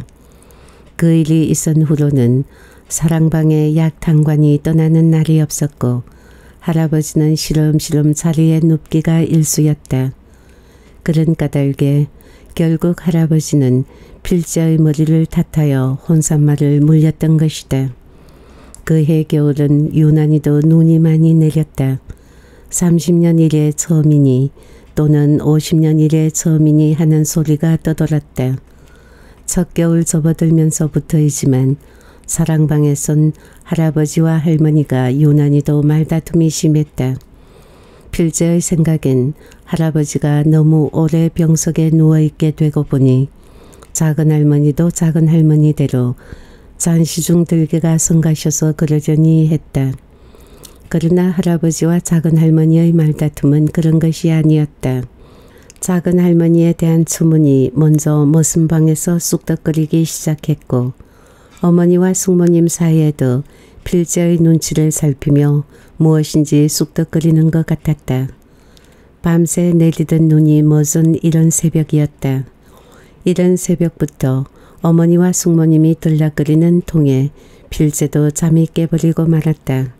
그 일이 있은 후로는 사랑방에 약탕관이 떠나는 날이 없었고 할아버지는 시름시름 자리에 눕기가 일쑤였다. 그런 까닭에 결국 할아버지는 필자의 머리를 탓하여 혼산말을 물렸던 것이다. 그해 겨울은 유난히도 눈이 많이 내렸다. 30년 이래 처음이니 또는 50년 이래 처음이니 하는 소리가 떠돌았다. 첫 겨울 접어들면서부터이지만 사랑방에선 할아버지와 할머니가 유난히도 말다툼이 심했다. 필재의 생각엔 할아버지가 너무 오래 병석에 누워있게 되고 보니 작은 할머니도 작은 할머니대로 잔시중 들개가 성가셔서 그러려니 했다. 그러나 할아버지와 작은 할머니의 말다툼은 그런 것이 아니었다. 작은 할머니에 대한 추문이 먼저 머슴방에서 쑥덕거리기 시작했고 어머니와 숙모님 사이에도 필재의 눈치를 살피며 무엇인지 쑥덕거리는 것 같았다. 밤새 내리던 눈이 멎은 이런 새벽이었다. 이른 새벽부터 어머니와 숙모님이 들락거리는 통에 필재도 잠이 깨버리고 말았다.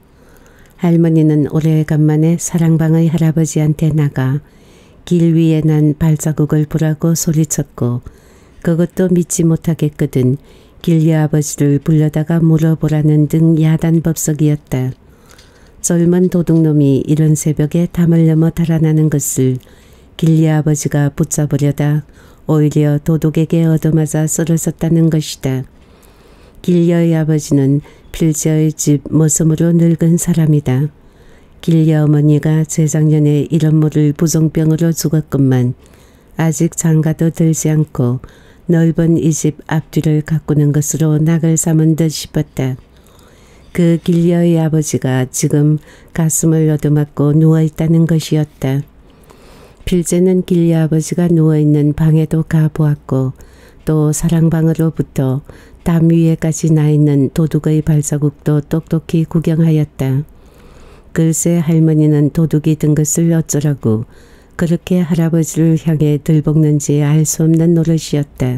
할머니는 오래간만에 사랑방의 할아버지한테 나가 길 위에 난 발자국을 보라고 소리쳤고 그것도 믿지 못하겠거든 길리 아버지를 불러다가 물어보라는 등 야단법석이었다. 젊은 도둑놈이 이런 새벽에 담을 넘어 달아나는 것을 길리 아버지가 붙잡으려다 오히려 도둑에게 얻어맞아 쓰러졌다는 것이다. 길리의 아버지는 필재의 집 머슴으로 늙은 사람이다. 길리 어머니가 재작년에 이런 모를 부종병으로 죽었건만 아직 장가도 들지 않고 넓은 이 집 앞뒤를 가꾸는 것으로 낙을 삼은 듯 싶었다. 그 길리의 아버지가 지금 가슴을 얻어맞고 누워있다는 것이었다. 필재는 길리 아버지가 누워있는 방에도 가보았고 또 사랑방으로부터 담 위에까지 나있는 도둑의 발자국도 똑똑히 구경하였다. 글쎄 할머니는 도둑이 든 것을 어쩌라고 그렇게 할아버지를 향해 들볶는지 알 수 없는 노릇이었다.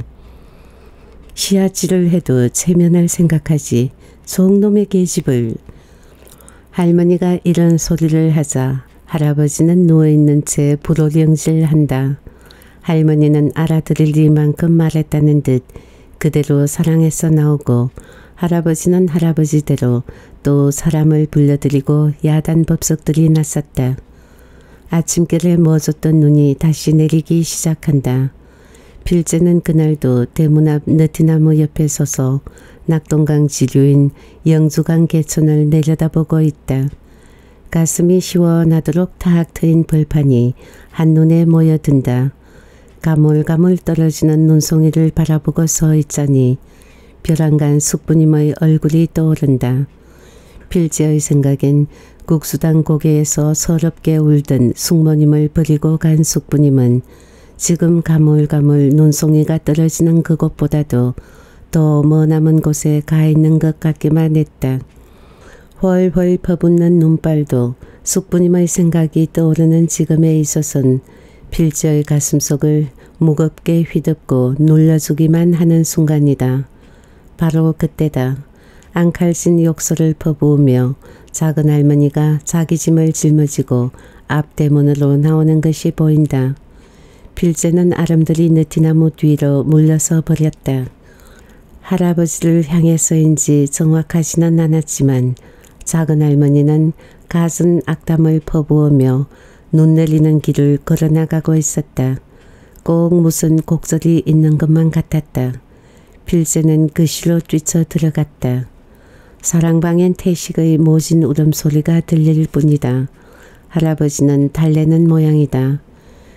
시아찌를 해도 체면을 생각하지 속놈의 계집을. 할머니가 이런 소리를 하자 할아버지는 누워있는 채 불호령질한다. 할머니는 알아들을 이만큼 말했다는 듯 그대로 사랑해서 나오고 할아버지는 할아버지대로 또 사람을 불러들이고 야단법석들이 났었다. 아침결에 멎었던 눈이 다시 내리기 시작한다. 필재는 그날도 대문 앞 느티나무 옆에 서서 낙동강 지류인 영주강 개천을 내려다보고 있다. 가슴이 시원하도록 탁 트인 벌판이 한눈에 모여든다. 가물가물 떨어지는 눈송이를 바라보고 서 있자니 벼랑간 숙부님의 얼굴이 떠오른다. 필재의 생각엔 국수당 고개에서 서럽게 울던 숙모님을 버리고 간 숙부님은 지금 가물가물 눈송이가 떨어지는 그곳보다도 더 머나먼 곳에 가 있는 것 같기만 했다. 훨훨 퍼붓는 눈발도 숙부님의 생각이 떠오르는 지금에 있어선 필재의 가슴속을 무겁게 휘덮고 눌러주기만 하는 순간이다. 바로 그때다. 앙칼진 욕설을 퍼부으며 작은 할머니가 자기 짐을 짊어지고 앞대문으로 나오는 것이 보인다. 필재는 아름드리 느티나무 뒤로 물러서 버렸다. 할아버지를 향해서인지 정확하지는 않았지만 작은 할머니는 갖은 악담을 퍼부으며 눈 내리는 길을 걸어나가고 있었다. 꼭 무슨 곡절이 있는 것만 같았다. 필재는 그 실로 뛰쳐 들어갔다. 사랑방엔 태식의 모진 울음소리가 들릴 뿐이다. 할아버지는 달래는 모양이다.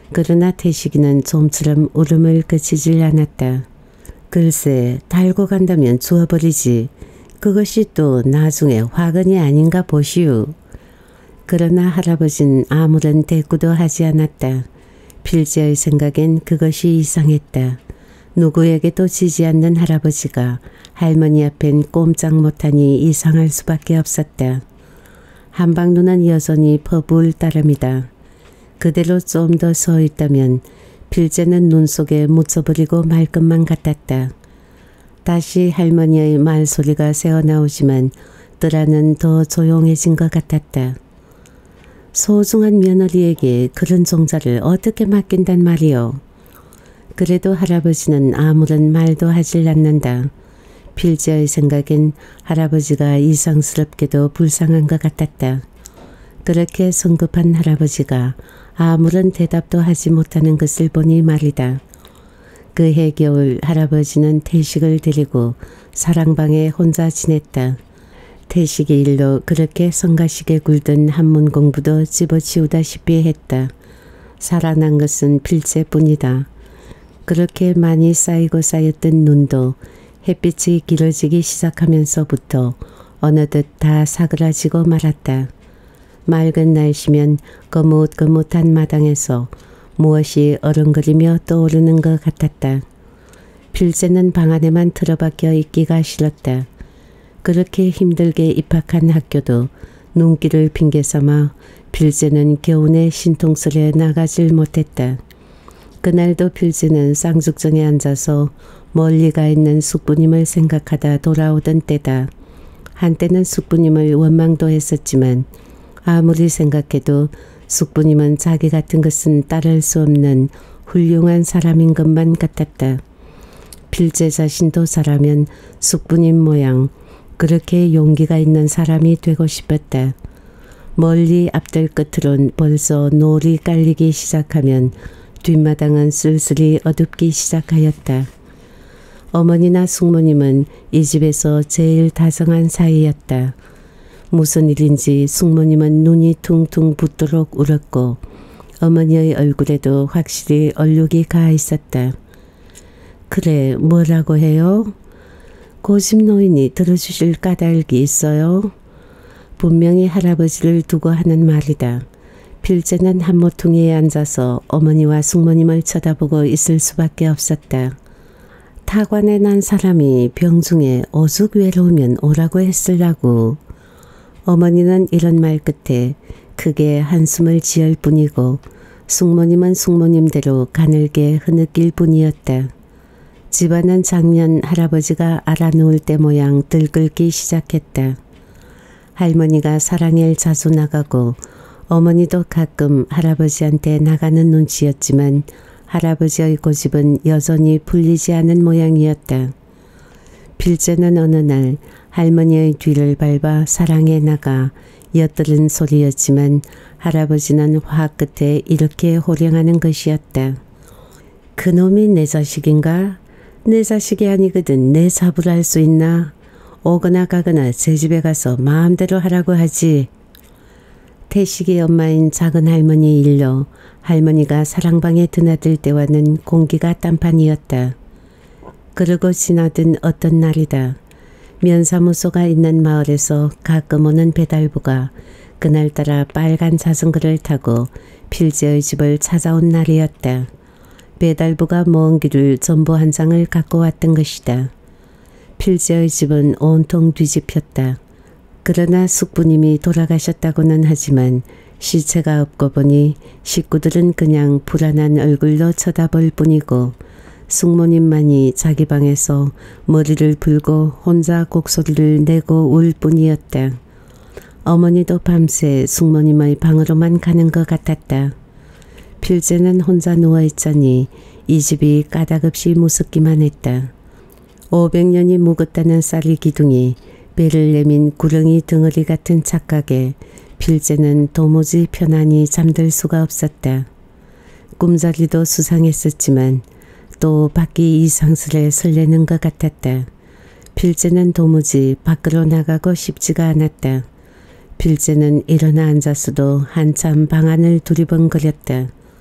그러나 태식이는 좀처럼 울음을 그치질 않았다. 글쎄, 달고 간다면 주워버리지. 그것이 또 나중에 화근이 아닌가 보시오. 그러나 할아버지는 아무런 대꾸도 하지 않았다. 필재의 생각엔 그것이 이상했다. 누구에게도 지지 않는 할아버지가 할머니 앞엔 꼼짝 못하니 이상할 수밖에 없었다. 한방눈은 여전히 퍼부을 따름이다. 그대로 좀 더 서 있다면 필재는 눈 속에 묻혀버리고 말 것만 같았다. 다시 할머니의 말소리가 새어나오지만 뜰 안은 더 조용해진 것 같았다. 소중한 며느리에게 그런 종자를 어떻게 맡긴단 말이오. 그래도 할아버지는 아무런 말도 하질 않는다. 필재의 생각엔 할아버지가 이상스럽게도 불쌍한 것 같았다. 그렇게 성급한 할아버지가 아무런 대답도 하지 못하는 것을 보니 말이다. 그해 겨울 할아버지는 태식을 데리고 사랑방에 혼자 지냈다. 태식의 일로 그렇게 성가시게 굴던 한문 공부도 집어치우다시피 했다. 살아난 것은 필재뿐이다. 그렇게 많이 쌓이고 쌓였던 눈도 햇빛이 길어지기 시작하면서부터 어느덧 다 사그라지고 말았다. 맑은 날씨면 거뭇거뭇한 마당에서 무엇이 어른거리며 떠오르는 것 같았다. 필재는 방 안에만 틀어박혀 있기가 싫었다. 그렇게 힘들게 입학한 학교도 눈길을 핑계삼아 필재는 교훈의 신통설에 나가질 못했다. 그날도 필재는 쌍죽정에 앉아서 멀리 가 있는 숙부님을 생각하다 돌아오던 때다. 한때는 숙부님을 원망도 했었지만 아무리 생각해도 숙부님은 자기 같은 것은 따를 수 없는 훌륭한 사람인 것만 같았다. 필재 자신도 잘하면 숙부님 모양 그렇게 용기가 있는 사람이 되고 싶었다. 멀리 앞들 끝으론 벌써 노을이 깔리기 시작하면 뒷마당은 쓸쓸히 어둡기 시작하였다. 어머니나 숙모님은 이 집에서 제일 다정한 사이였다. 무슨 일인지 숙모님은 눈이 퉁퉁 붓도록 울었고 어머니의 얼굴에도 확실히 얼룩이 가 있었다. 그래, 뭐라고 해요? 고집 노인이 들어주실 까닭이 있어요? 분명히 할아버지를 두고 하는 말이다. 필재는 한 모퉁이에 앉아서 어머니와 숙모님을 쳐다보고 있을 수밖에 없었다. 타관에 난 사람이 병중에 오죽 외로우면 오라고 했으려고. 어머니는 이런 말 끝에 크게 한숨을 지을 뿐이고 숙모님은 숙모님대로 가늘게 흐느낄 뿐이었다. 집안은 작년 할아버지가 알아놓을 때 모양 들끓기 시작했다. 할머니가 사랑엘 자주 나가고 어머니도 가끔 할아버지한테 나가는 눈치였지만 할아버지의 고집은 여전히 풀리지 않은 모양이었다. 필재는 어느 날 할머니의 뒤를 밟아 사랑에 나가 엿들은 소리였지만 할아버지는 화 끝에 이렇게 호령하는 것이었다. 그놈이 내 자식인가? 내 자식이 아니거든 내 잡으라 할 수 있나? 오거나 가거나 제 집에 가서 마음대로 하라고 하지. 태식이 엄마인 작은 할머니 일로 할머니가 사랑방에 드나들 때와는 공기가 딴판이었다. 그러고 지나던 어떤 날이다. 면사무소가 있는 마을에서 가끔 오는 배달부가 그날따라 빨간 자전거를 타고 필재의 집을 찾아온 날이었다. 배달부가 모은 길을 전부 한 장을 갖고 왔던 것이다. 필재의 집은 온통 뒤집혔다. 그러나 숙부님이 돌아가셨다고는 하지만 시체가 없고 보니 식구들은 그냥 불안한 얼굴로 쳐다볼 뿐이고 숙모님만이 자기 방에서 머리를 풀고 혼자 곡소리를 내고 울 뿐이었다. 어머니도 밤새 숙모님의 방으로만 가는 것 같았다. 필재는 혼자 누워있자니 이 집이 까닭없이 무섭기만 했다. 500년이 묵었다는 쌀이 기둥이 배를 내민 구렁이 덩어리 같은 착각에 필재는 도무지 편안히 잠들 수가 없었다. 꿈자리도 수상했었지만 또 밖이 이상스레 설레는 것 같았다. 필재는 도무지 밖으로 나가고 싶지가 않았다. 필재는 일어나 앉아서도 한참 방 안을 두리번거렸다.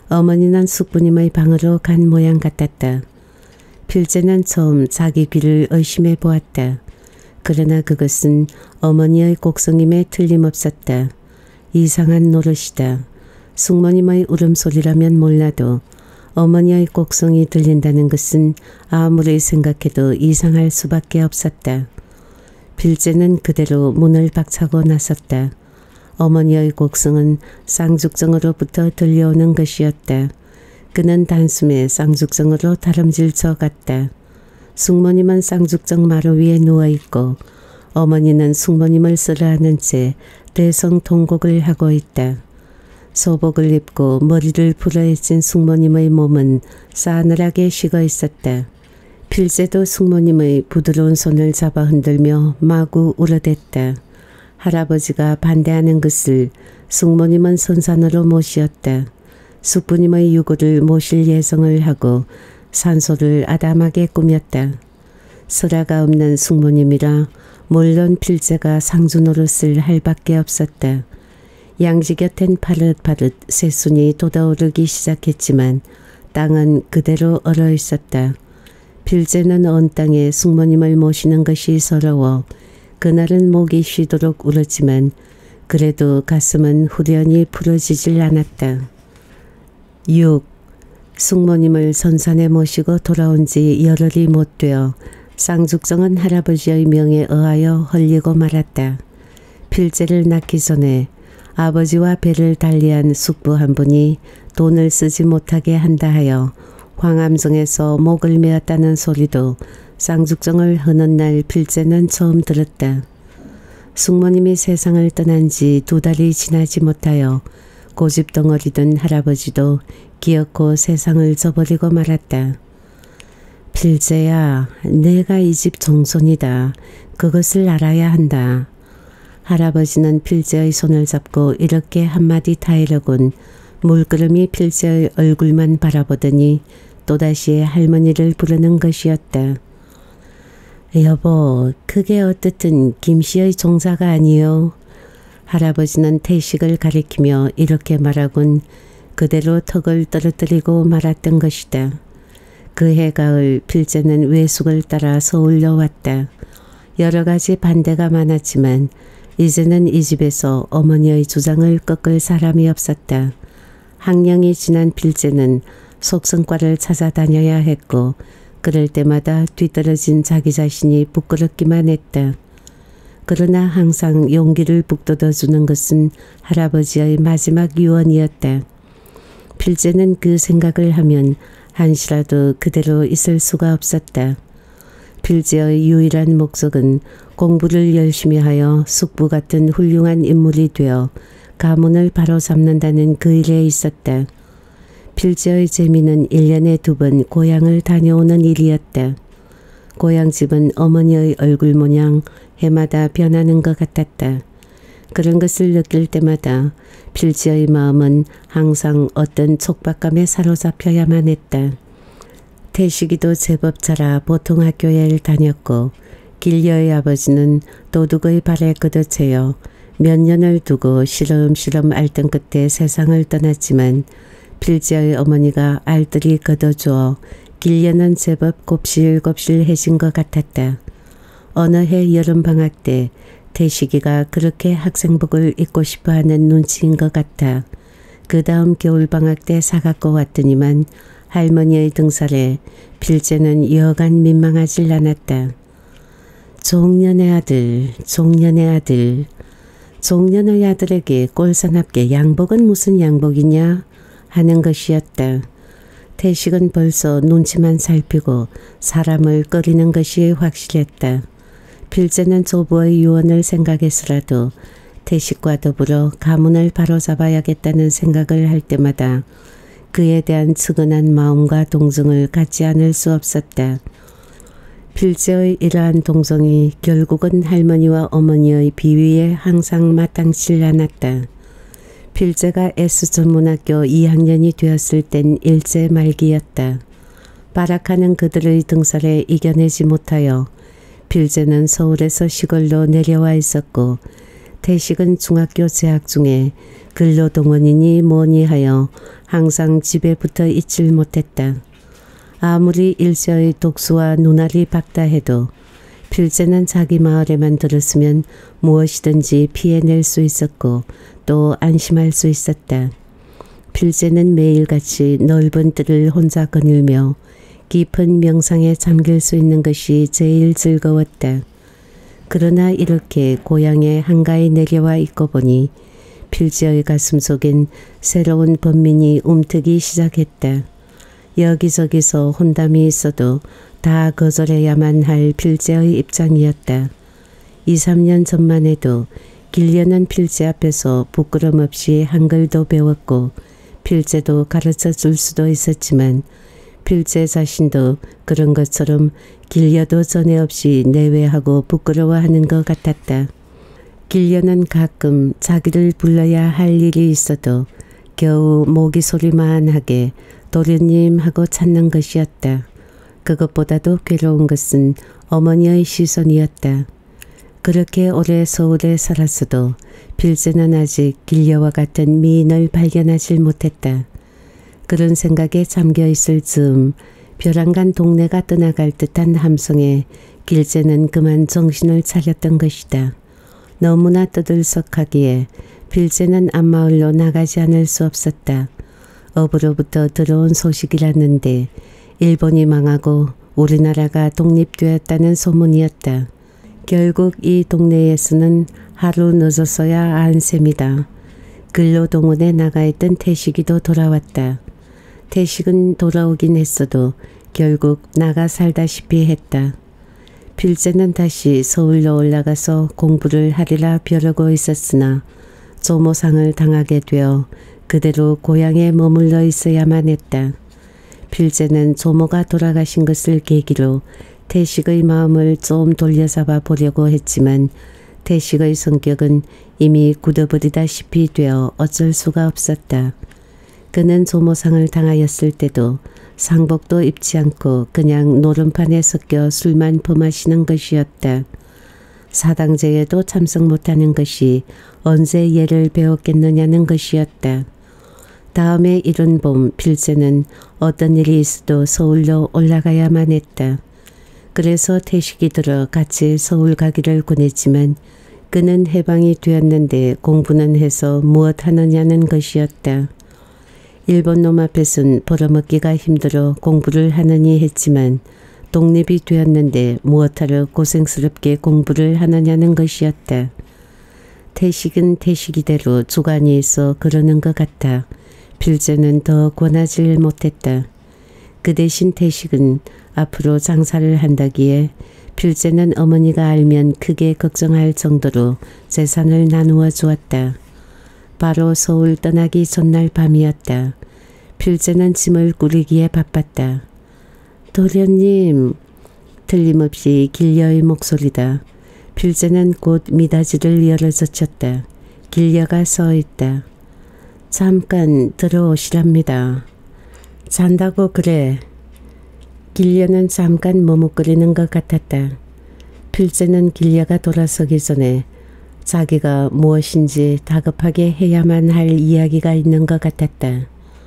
어머니는 숙부님의 방으로 간 모양 같았다. 필재는 처음 자기 귀를 의심해 보았다. 그러나 그것은 어머니의 곡성임에 틀림없었다. 이상한 노릇이다. 숙모님의 울음소리라면 몰라도 어머니의 곡성이 들린다는 것은 아무리 생각해도 이상할 수밖에 없었다. 필재는 그대로 문을 박차고 나섰다. 어머니의 곡성은 쌍죽정으로부터 들려오는 것이었다. 그는 단숨에 쌍죽정으로 다름질쳐 갔다. 숙모님은 쌍죽정 마루 위에 누워있고 어머니는 숙모님을 쓰러하는 채 대성통곡을 하고 있다. 소복을 입고 머리를 풀어헤친 숙모님의 몸은 싸늘하게 식어 있었다. 필재도 숙모님의 부드러운 손을 잡아 흔들며 마구 울어댔다. 할아버지가 반대하는 것을 숙모님은 선산으로 모시었다. 숙부님의 유고를 모실 예정을 하고 산소를 아담하게 꾸몄다. 설아가 없는 숙모님이라 물론 필재가 상주 노릇을 할 밖에 없었다. 양지 곁엔 파릇파릇 새순이 돋아오르기 시작했지만 땅은 그대로 얼어 있었다. 필재는 언 땅에 숙모님을 모시는 것이 서러워 그날은 목이 쉬도록 울었지만 그래도 가슴은 후련히 풀어지질 않았다. 6. 숙모님을 선산에 모시고 돌아온 지 열흘이 못 되어 쌍죽정은 할아버지의 명에 의하여 헐리고 말았다. 필재를 낳기 전에 아버지와 배를 달리한 숙부 한 분이 돈을 쓰지 못하게 한다 하여 황암성에서 목을 메었다는 소리도 쌍죽정을 허는 날 필재는 처음 들었다. 숙모님이 세상을 떠난 지 2달이 지나지 못하여 고집덩어리던 할아버지도 기어코 세상을 저버리고 말았다. 필재야, 내가 이 집 종손이다. 그것을 알아야 한다. 할아버지는 필재의 손을 잡고 이렇게 한마디 타이르곤 물끄러미 필재의 얼굴만 바라보더니 또다시 할머니를 부르는 것이었다. 여보, 그게 어떻든 김씨의 종사가 아니요. 할아버지는 태식을 가리키며 이렇게 말하곤 그대로 턱을 떨어뜨리고 말았던 것이다. 그해 가을 필재는 외숙을 따라 서울로 왔다. 여러 가지 반대가 많았지만 이제는 이 집에서 어머니의 주장을 꺾을 사람이 없었다. 학령이 지난 필재는 속성과를 찾아다녀야 했고 그럴 때마다 뒤떨어진 자기 자신이 부끄럽기만 했다. 그러나 항상 용기를 북돋아주는 것은 할아버지의 마지막 유언이었다. 필재는 그 생각을 하면 한시라도 그대로 있을 수가 없었다. 필재의 유일한 목적은 공부를 열심히 하여 숙부 같은 훌륭한 인물이 되어 가문을 바로잡는다는 그 일에 있었다. 필재의 재미는 1년에 2번 고향을 다녀오는 일이었다. 고향집은 어머니의 얼굴 모양 해마다 변하는 것 같았다. 그런 것을 느낄 때마다 필재의 마음은 항상 어떤 촉박감에 사로잡혀야만 했다. 태식이도 제법 자라 보통 학교에 다녔고 길려의 아버지는 도둑의 발에 걷어채여 몇 년을 두고 시름시름 앓던 끝에 세상을 떠났지만 필재의 어머니가 알뜰히 걷어주어 길려는 제법 곱실곱실해진 것 같았다. 어느 해 여름방학 때 태식이가 그렇게 학생복을 입고 싶어하는 눈치인 것 같아 그 다음 겨울방학 때 사갖고 왔더니만 할머니의 등살에 필재는 여간 민망하질 않았다. 종년의 아들, 종년의 아들. 종년의 아들에게 꼴사납게 양복은 무슨 양복이냐 하는 것이었다. 태식은 벌써 눈치만 살피고 사람을 꺼리는 것이 확실했다. 필재는 조부의 유언을 생각해서라도 태식과 더불어 가문을 바로잡아야겠다는 생각을 할 때마다 그에 대한 측은한 마음과 동정을 갖지 않을 수 없었다. 필재의 이러한 동정이 결국은 할머니와 어머니의 비위에 항상 마땅치 않았다. 필재가 S전문학교 2학년이 되었을 땐 일제 말기였다. 발악하는 그들의 등살에 이겨내지 못하여 필재는 서울에서 시골로 내려와 있었고 태식은 중학교 재학 중에 근로동원이니 뭐니 하여 항상 집에 붙어 있질 못했다. 아무리 일제의 독수와 눈알이 박다 해도 필재는 자기 마을에만 들었으면 무엇이든지 피해낼 수 있었고 또 안심할 수 있었다. 필재는 매일같이 넓은 뜰을 혼자 거닐며 깊은 명상에 잠길 수 있는 것이 제일 즐거웠다. 그러나 이렇게 고향에 한가히 내려와 있고 보니 필재의 가슴 속엔 새로운 번민이 움트기 시작했다. 여기저기서 혼담이 있어도 다 거절해야만 할 필재의 입장이었다. 2, 3년 전만 해도 길려는 필재 앞에서 부끄럼 없이 한글도 배웠고 필재도 가르쳐 줄 수도 있었지만 필재 자신도 그런 것처럼 길려도 전에 없이 내외하고 부끄러워하는 것 같았다. 길려는 가끔 자기를 불러야 할 일이 있어도 겨우 모기 소리만하게 도련님 하고 찾는 것이었다. 그것보다도 괴로운 것은 어머니의 시선이었다. 그렇게 오래 서울에 살았어도 필재는 아직 길려와 같은 미인을 발견하지 못했다. 그런 생각에 잠겨있을 즈음 벼랑간 동네가 떠나갈 듯한 함성에 길재는 그만 정신을 차렸던 것이다. 너무나 떠들썩하기에 필재는 앞마을로 나가지 않을 수 없었다. 업으로부터 들어온 소식이랐는데 일본이 망하고 우리나라가 독립되었다는 소문이었다. 결국 이 동네에서는 하루 늦어서야 안 셈이다. 근로동원에 나가 있던 태식이도 돌아왔다. 태식은 돌아오긴 했어도 결국 나가 살다시피 했다. 필재는 다시 서울로 올라가서 공부를 하리라 벼르고 있었으나 조모상을 당하게 되어 그대로 고향에 머물러 있어야만 했다. 필재는 조모가 돌아가신 것을 계기로 태식의 마음을 좀 돌려잡아 보려고 했지만 태식의 성격은 이미 굳어버리다시피 되어 어쩔 수가 없었다. 그는 조모상을 당하였을 때도 상복도 입지 않고 그냥 노름판에 섞여 술만 퍼마시는 것이었다. 사당제에도 참석 못하는 것이 언제 예를 배웠겠느냐는 것이었다. 다음에 이른 봄 필재는 어떤 일이 있어도 서울로 올라가야만 했다. 그래서 태식이 들어 같이 서울 가기를 권했지만 그는 해방이 되었는데 공부는 해서 무엇 하느냐는 것이었다. 일본 놈 앞에선 벌어먹기가 힘들어 공부를 하느니 했지만 독립이 되었는데 무엇하러 고생스럽게 공부를 하느냐는 것이었다. 태식은 태식이대로 주관이 있어 그러는 것 같아 필재는 더 권하질 못했다. 그 대신 태식은 앞으로 장사를 한다기에 필재는 어머니가 알면 크게 걱정할 정도로 재산을 나누어 주었다. 바로 서울 떠나기 전날 밤이었다. 필재는 짐을 꾸리기에 바빴다. 도련님, 틀림없이 길려의 목소리다. 필재는 곧 미닫이를 열어젖혔다. 길려가 서 있다. 잠깐 들어오시랍니다. 잔다고 그래. 길려는 잠깐 머뭇거리는 것 같았다. 필재는 길려가 돌아서기 전에 자기가 무엇인지 다급하게 해야만 할 이야기가 있는 것 같았다.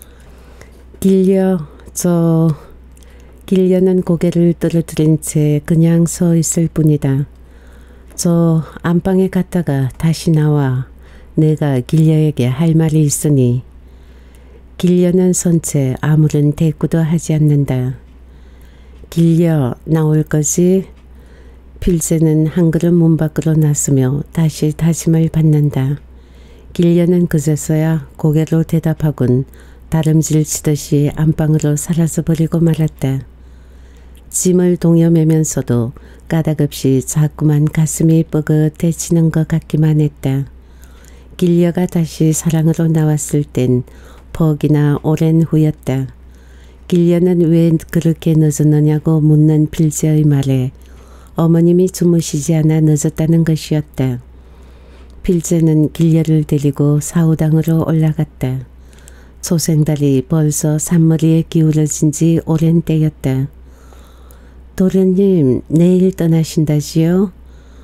길려는 고개를 떨어뜨린 채 그냥 서 있을 뿐이다. 저 안방에 갔다가 다시 나와. 내가 길려에게 할 말이 있으니. 길려는 선 채 아무런 대꾸도 하지 않는다. 길려 나올 거지? 필재는 한 걸음 문 밖으로 나서며 다시 다짐을 받는다. 길려는 그제서야 고개로 대답하곤 다름질 치듯이 안방으로 사라져버리고 말았다. 짐을 동여매면서도 까닭없이 자꾸만 가슴이 뻐긋해지는 것 같기만 했다. 길려가 다시 사랑으로 나왔을 땐 퍽이나 오랜 후였다. 길려는 왜 그렇게 늦었느냐고 묻는 필재의 말에 어머님이 주무시지 않아 늦었다는 것이었다. 필재는 길려를 데리고 사우당으로 올라갔다. 초생달이 벌써 산머리에 기울어진 지 오랜 때였다. 도련님 내일 떠나신다지요?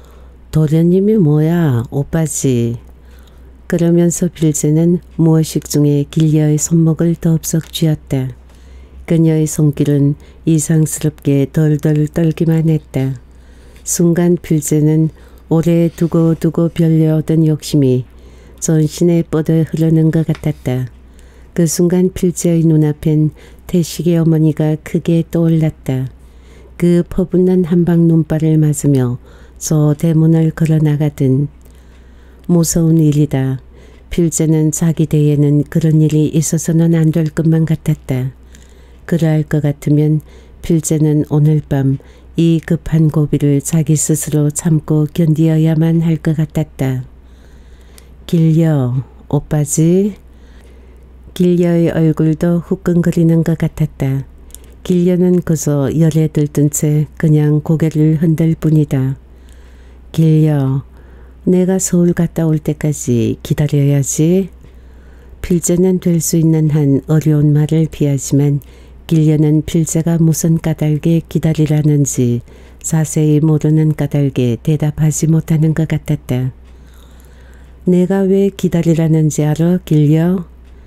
도련님이 뭐야? 오빠지. 그러면서 필재는 무의식 중에 길려의 손목을 덥석 쥐었다. 그녀의 손길은 이상스럽게 덜덜 떨기만 했다. 순간 필재는 오래 두고두고 별려오던 욕심이 전신에 뻗어 흐르는 것 같았다. 그 순간 필재의 눈앞엔 태식의 어머니가 크게 떠올랐다. 그 퍼붓는 한방 눈발을 맞으며 저 대문을 걸어나가든 무서운 일이다. 필재는 자기 대에는 그런 일이 있어서는 안 될 것만 같았다. 그러할 것 같으면 필재는 오늘 밤 이 급한 고비를 자기 스스로 참고 견디어야만 할 것 같았다. 길려, 오빠지? 길려의 얼굴도 후끈거리는 것 같았다. 길려는 그저 열에 들뜬 채 그냥 고개를 흔들 뿐이다. 길려, 내가 서울 갔다 올 때까지 기다려야지. 필재는 될 수 있는 한 어려운 말을 피하지만 길려는 필재가 무슨 까닭에 기다리라는지 자세히 모르는 까닭에 대답하지 못하는 것 같았다. 내가 왜 기다리라는지 알아, 길려?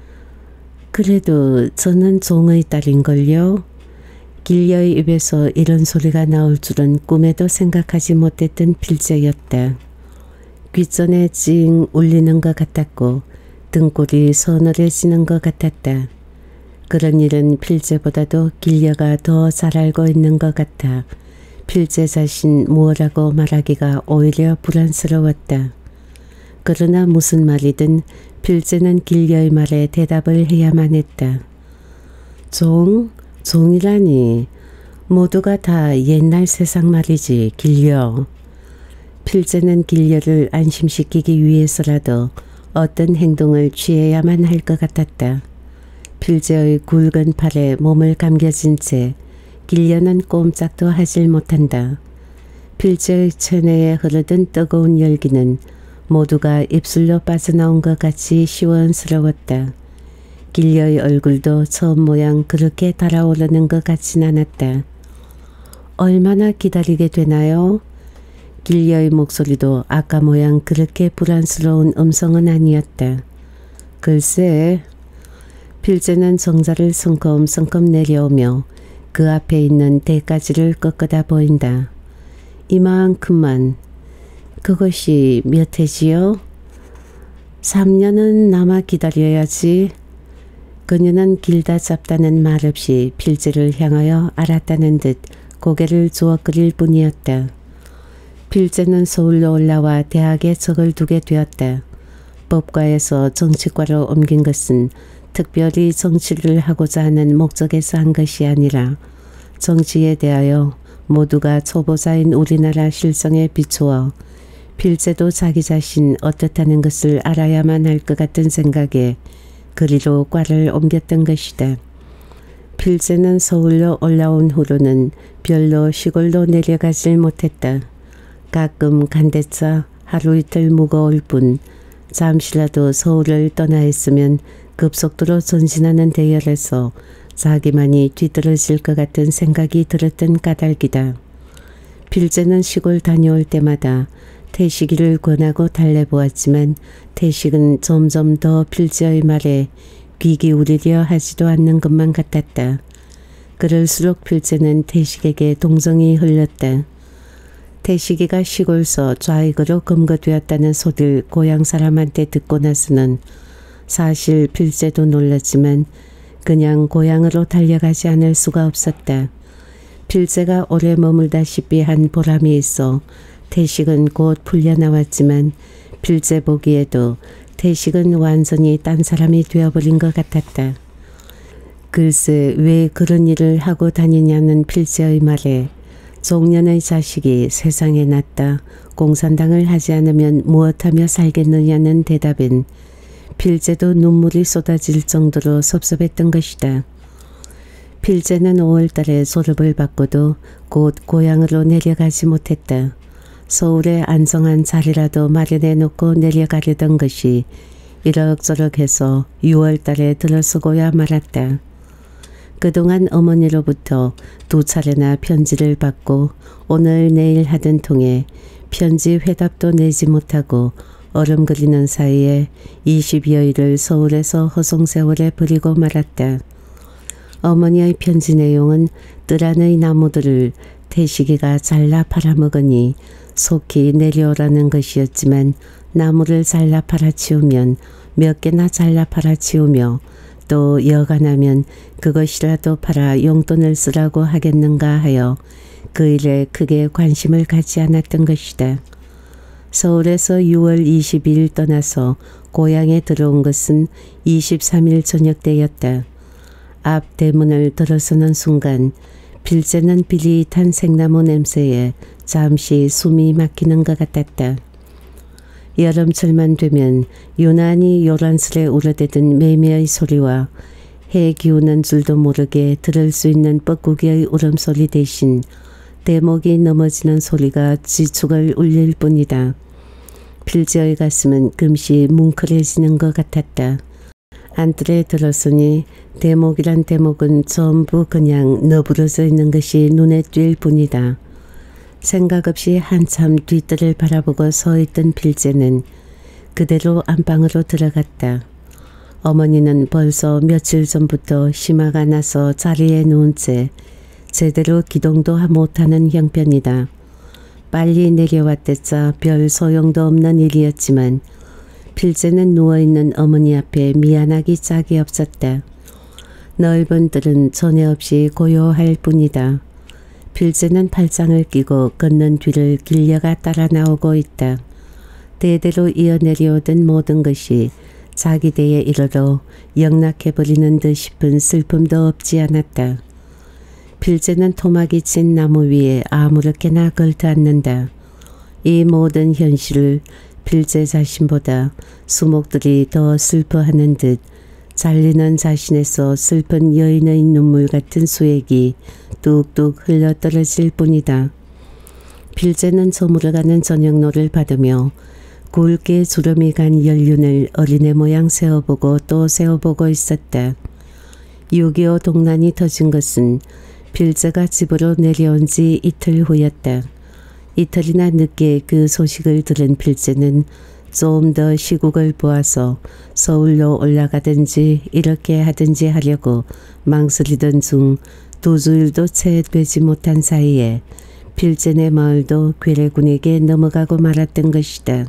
그래도 저는 종의 딸인걸요. 길려의 입에서 이런 소리가 나올 줄은 꿈에도 생각하지 못했던 필재였다. 귓전에 찡 울리는 것 같았고 등골이 서늘해지는 것 같았다. 그런 일은 필재보다도 길려가 더 잘 알고 있는 것 같아 필재 자신 무엇라고 말하기가 오히려 불안스러웠다. 그러나 무슨 말이든 필재는 길려의 말에 대답을 해야만 했다. 종이라니 모두가 다 옛날 세상 말이지, 길려. 필재는 길려를 안심시키기 위해서라도 어떤 행동을 취해야만 할 것 같았다. 필재의 굵은 팔에 몸을 감겨진 채 길려는 꼼짝도 하질 못한다. 필재의 체내에 흐르던 뜨거운 열기는 모두가 입술로 빠져나온 것 같이 시원스러웠다. 길려의 얼굴도 처음 모양 그렇게 달아오르는 것 같진 않았다. 얼마나 기다리게 되나요? 길려의 목소리도 아까 모양 그렇게 불안스러운 음성은 아니었다. 글쎄. 필재는 정자를 성큼성큼 내려오며 그 앞에 있는 대가지를 꺾어다 보인다. 이만큼만. 그것이 몇 해지요? 3년은 남아 기다려야지. 그녀는 길다 잡다는 말 없이 필재를 향하여 알았다는 듯 고개를 주워끌일 뿐이었다. 필재는 서울로 올라와 대학에 적을 두게 되었다. 법과에서 정치과로 옮긴 것은 특별히 정치를 하고자 하는 목적에서 한 것이 아니라 정치에 대하여 모두가 초보자인 우리나라 실정에 비추어 필재도 자기 자신 어떻다는 것을 알아야만 할 것 같은 생각에 그리로 과를 옮겼던 것이다. 필재는 서울로 올라온 후로는 별로 시골로 내려가질 못했다. 가끔 간대차 하루 이틀 무거울 뿐 잠시라도 서울을 떠나 있으면 급속도로 전진하는 대열에서 자기만이 뒤떨어질 것 같은 생각이 들었던 까닭이다. 필재는 시골 다녀올 때마다 태식이를 권하고 달래보았지만 태식은 점점 더 필재의 말에 귀 기울이려 하지도 않는 것만 같았다. 그럴수록 필재는 태식에게 동정이 흘렀다. 태식이가 시골서 좌익으로 검거되었다는 소리를 고향 사람한테 듣고 나서는 사실 필재도 놀랐지만 그냥 고향으로 달려가지 않을 수가 없었다. 필재가 오래 머물다시피 한 보람이 있어 태식은 곧 풀려나왔지만 필재 보기에도 태식은 완전히 딴 사람이 되어버린 것 같았다. 글쎄 왜 그런 일을 하고 다니냐는 필재의 말에 종년의 자식이 세상에 났다. 공산당을 하지 않으면 무엇하며 살겠느냐는 대답엔 필재도 눈물이 쏟아질 정도로 섭섭했던 것이다. 필재는 5월달에 졸업을 받고도 곧 고향으로 내려가지 못했다. 서울에 안정한 자리라도 마련해 놓고 내려가려던 것이 이럭저럭 해서 6월달에 들어서고야 말았다. 그동안 어머니로부터 2차례나 편지를 받고 오늘 내일 하던 통에 편지 회답도 내지 못하고 얼음거리는 사이에 20여일을 서울에서 허송세월에 버리고 말았다. 어머니의 편지 내용은 뜰 안의 나무들을 태식이가 잘라 팔아먹으니 속히 내려오라는 것이었지만 나무를 잘라 팔아치우면 몇 개나 잘라 팔아치우며 또 여간하면 그것이라도 팔아 용돈을 쓰라고 하겠는가 하여 그 일에 크게 관심을 갖지 않았던 것이다. 서울에서 6월 22일 떠나서 고향에 들어온 것은 23일 저녁 때였다. 앞 대문을 들어서는 순간 필재는 비릿한 생나무 냄새에 잠시 숨이 막히는 것 같았다. 여름철만 되면 유난히 요란스레 우러대던 매미의 소리와 해 기우는 줄도 모르게 들을 수 있는 뻐꾸기의 울음소리 대신 대목이 넘어지는 소리가 지축을 울릴 뿐이다. 필재의 가슴은 금시 뭉클해지는 것 같았다. 안뜰에 들었으니 대목이란 대목은 전부 그냥 너부러져 있는 것이 눈에 띌 뿐이다. 생각 없이 한참 뒷뜰을 바라보고 서 있던 필재는 그대로 안방으로 들어갔다. 어머니는 벌써 며칠 전부터 심화가 나서 자리에 누운 채 제대로 기동도 못하는 형편이다. 빨리 내려왔댔자 별 소용도 없는 일이었지만 필재는 누워있는 어머니 앞에 미안하기 짝이 없었다. 넓은 뜰은 전혀 없이 고요할 뿐이다. 필재는 팔짱을 끼고 걷는 뒤를 길려가 따라 나오고 있다. 대대로 이어내려오던 모든 것이 자기 대에 이르러 영락해버리는 듯 싶은 슬픔도 없지 않았다. 필재는 토막이 친 나무 위에 아무렇게나 걸터앉는다. 이 모든 현실을 필재 자신보다 수목들이 더 슬퍼하는 듯 잘리는 자신에서 슬픈 여인의 눈물 같은 수액이 뚝뚝 흘러떨어질 뿐이다. 필재는 저물어가는 저녁노를 받으며 굵게 주름이 간 연륜을 어린애 모양 세어보고 또 세어보고 있었다. 6.25 동란이 터진 것은 필재가 집으로 내려온 지 이틀 후였다. 이틀이나 늦게 그 소식을 들은 필재는 좀 더 시국을 보아서 서울로 올라가든지 이렇게 하든지 하려고 망설이던 중 2주일도 채 되지 못한 사이에 필재네 마을도 괴뢰군에게 넘어가고 말았던 것이다.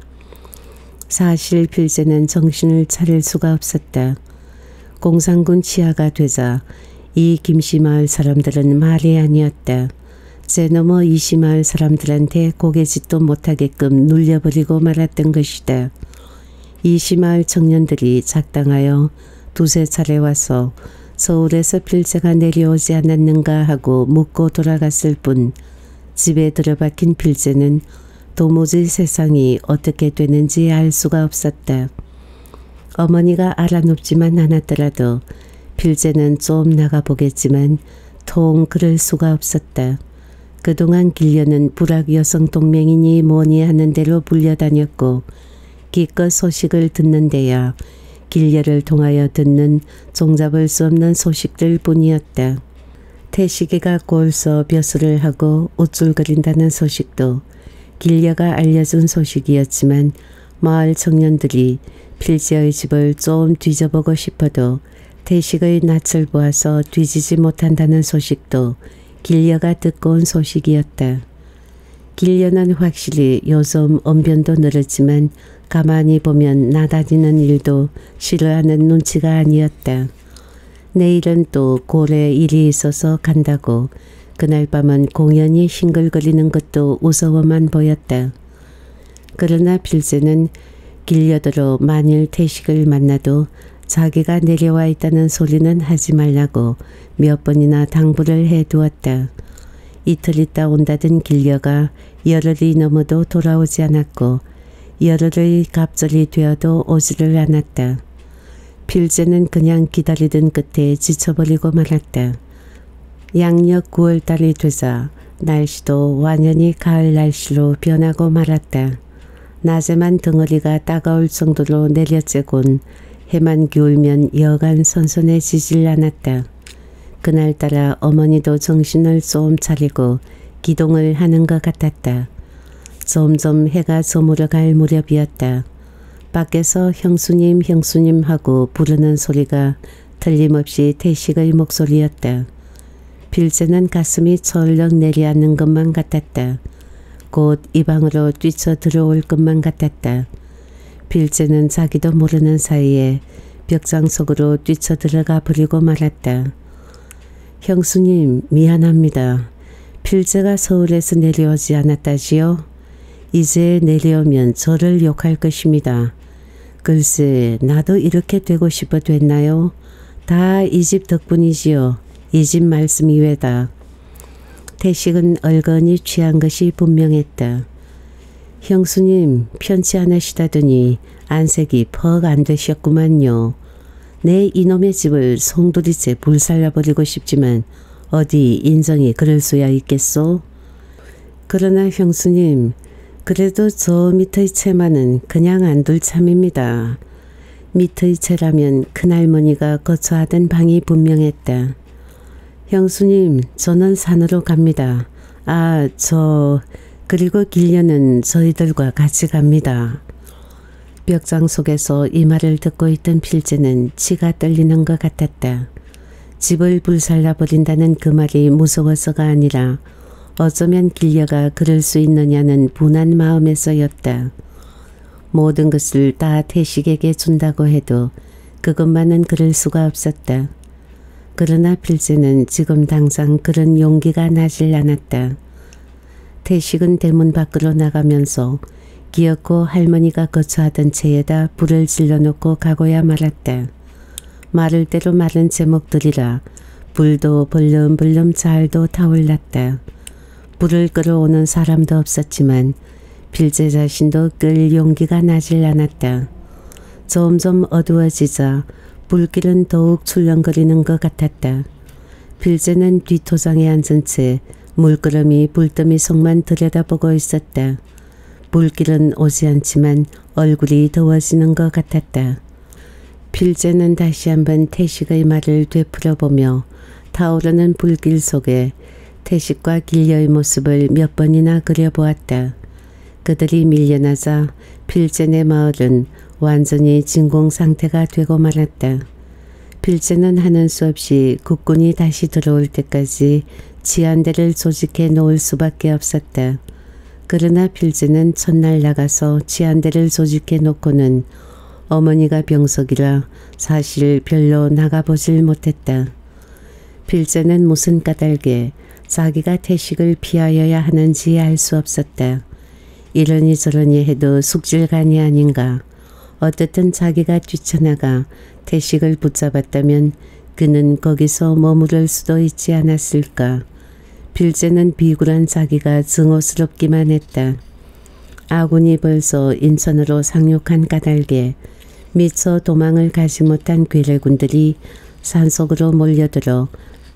사실 필재는 정신을 차릴 수가 없었다. 공산군 치하가 되자 이 김씨마을 사람들은 말이 아니었다. 제 너머 이씨마을 사람들한테 고개짓도 못하게끔 눌려버리고 말았던 것이다. 이씨마을 청년들이 작당하여 두세 차례 와서 서울에서 필재가 내려오지 않았는가 하고 묻고 돌아갔을 뿐 집에 들어박힌 필재는 도무지 세상이 어떻게 되는지 알 수가 없었다. 어머니가 알아눕지만 않았더라도 필재는 좀 나가보겠지만 통 그럴 수가 없었다. 그동안 길려는 불악 여성 동맹이니 뭐니 하는 대로 불려다녔고 기껏 소식을 듣는 데야 길려를 통하여 듣는 종잡을 수 없는 소식들 뿐이었다. 태식이가 골서 벼슬을 하고 우쭐거린다는 소식도 길려가 알려준 소식이었지만 마을 청년들이 필재의 집을 좀 뒤져보고 싶어도 태식의 낯을 보아서 뒤지지 못한다는 소식도 길려가 듣고 온 소식이었다. 길려는 확실히 요즘 언변도 늘었지만 가만히 보면 나다니는 일도 싫어하는 눈치가 아니었다. 내일은 또 고래 일이 있어서 간다고 그날 밤은 공연히 싱글거리는 것도 우스워만 보였다. 그러나 필재는 길려들어 만일 태식을 만나도 자기가 내려와 있다는 소리는 하지 말라고 몇 번이나 당부를 해두었다. 이틀 있다 온다던 길려가 열흘이 넘어도 돌아오지 않았고 열흘의 갑절이 되어도 오지를 않았다. 필재는 그냥 기다리던 끝에 지쳐버리고 말았다. 양력 9월달이 되자 날씨도 완연히 가을 날씨로 변하고 말았다. 낮에만 덩어리가 따가울 정도로 내려쬐곤 해만 기울면 여간 선선해지질 않았다. 그날따라 어머니도 정신을 좀 차리고 기동을 하는 것 같았다. 점점 해가 저물어 갈 무렵이었다. 밖에서 형수님 형수님 하고 부르는 소리가 틀림없이 태식의 목소리였다. 필재는 가슴이 철렁 내려앉는 것만 같았다. 곧 이 방으로 뛰쳐 들어올 것만 같았다. 필재는 자기도 모르는 사이에 벽장 속으로 뛰쳐 들어가 버리고 말았다. 형수님 미안합니다. 필재가 서울에서 내려오지 않았다지요? 이제 내려오면 저를 욕할 것입니다. 글쎄 나도 이렇게 되고 싶어 됐나요? 다 이 집 덕분이지요. 이 집 말씀 이외다. 태식은 얼건이 취한 것이 분명했다. 형수님 편치 않으시다더니 안색이 퍽 안 되셨구만요. 내 이놈의 집을 송두리째 불살라버리고 싶지만 어디 인정이 그럴 수야 있겠소? 그러나 형수님 그래도 저 밑의 채만은 그냥 안 둘 참입니다. 밑의 채라면 큰할머니가 거처하던 방이 분명했다. 형수님 저는 산으로 갑니다. 그리고 길려는 저희들과 같이 갑니다. 벽장 속에서 이 말을 듣고 있던 필재는 치가 떨리는 것 같았다. 집을 불살라버린다는 그 말이 무서워서가 아니라 어쩌면 길려가 그럴 수 있느냐는 분한 마음에서였다. 모든 것을 다 태식에게 준다고 해도 그것만은 그럴 수가 없었다. 그러나 필재는 지금 당장 그런 용기가 나질 않았다. 태식은 대문 밖으로 나가면서 기어코 할머니가 거처하던 채에다 불을 질러놓고 가고야 말았다. 마를 대로 마른 제목들이라 불도 벌름벌름 잘도 타올랐다. 불을 끌어오는 사람도 없었지만 필재 자신도 끌 용기가 나질 않았다. 점점 어두워지자 불길은 더욱 출렁거리는 것 같았다. 필재는 뒷토장에 앉은 채 물끄러미 불더미 속만 들여다보고 있었다. 불길은 오지 않지만 얼굴이 더워지는 것 같았다. 필재는 다시 한번 태식의 말을 되풀어보며 타오르는 불길 속에 태식과 길려의 모습을 몇 번이나 그려보았다. 그들이 밀려나자 필재네 마을은 완전히 진공 상태가 되고 말았다. 필재는 하는 수 없이 국군이 다시 들어올 때까지 치안대를 조직해 놓을 수밖에 없었다. 그러나 필재는 첫날 나가서 치안대를 조직해 놓고는 어머니가 병석이라 사실 별로 나가보질 못했다. 필재는 무슨 까닭에 자기가 태식을 피하여야 하는지 알 수 없었다. 이러니 저러니 해도 숙질간이 아닌가. 어쨌든 자기가 뛰쳐나가 태식을 붙잡았다면 그는 거기서 머무를 수도 있지 않았을까. 필재는 비굴한 자기가 증오스럽기만 했다. 아군이 벌써 인천으로 상륙한 까닭에 미처 도망을 가지 못한 괴뢰군들이 산속으로 몰려들어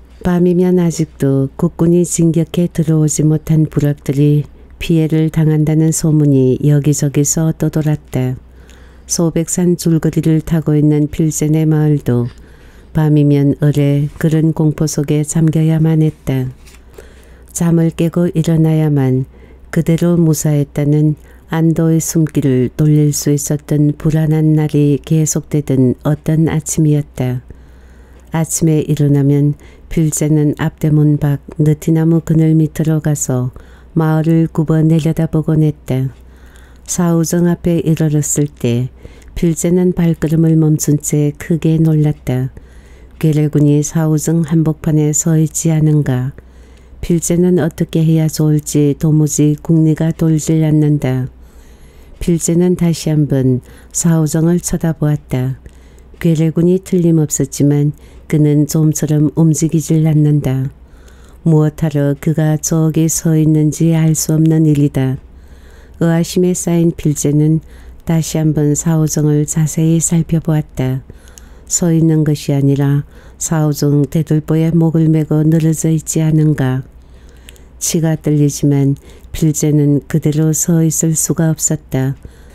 밤이면 아직도 국군이 진격해 들어오지 못한 부락들이 피해를 당한다는 소문이 여기저기서 떠돌았다. 소백산 줄거리를 타고 있는 필재네 마을도 밤이면 을에 그런 공포 속에 잠겨야만 했다. 잠을 깨고 일어나야만 그대로 무사했다는 안도의 숨길을 돌릴 수 있었던 불안한 날이 계속되던 어떤 아침이었다. 아침에 일어나면 필재는 앞대문 밖 느티나무 그늘 밑으로 가서 마을을 굽어 내려다보곤 했다. 사우정 앞에 이르렀을 때 필재는 발걸음을 멈춘 채 크게 놀랐다. 괴뢰군이 사우정 한복판에 서 있지 않은가. 필재는 어떻게 해야 좋을지 도무지 궁리가 돌질 않는다. 필재는 다시 한번 사우정을 쳐다보았다. 괴뢰군이 틀림없었지만 그는 좀처럼 움직이질 않는다. 무엇하러 그가 저기 서 있는지 알 수 없는 일이다. 의아심에 쌓인 필재는 다시 한번 사우정을 자세히 살펴보았다. 서 있는 것이 아니라 사우정 대들보에 목을 메고 늘어져 있지 않은가. 치가 떨리지만 필재는 그대로 서 있을 수가 없었다.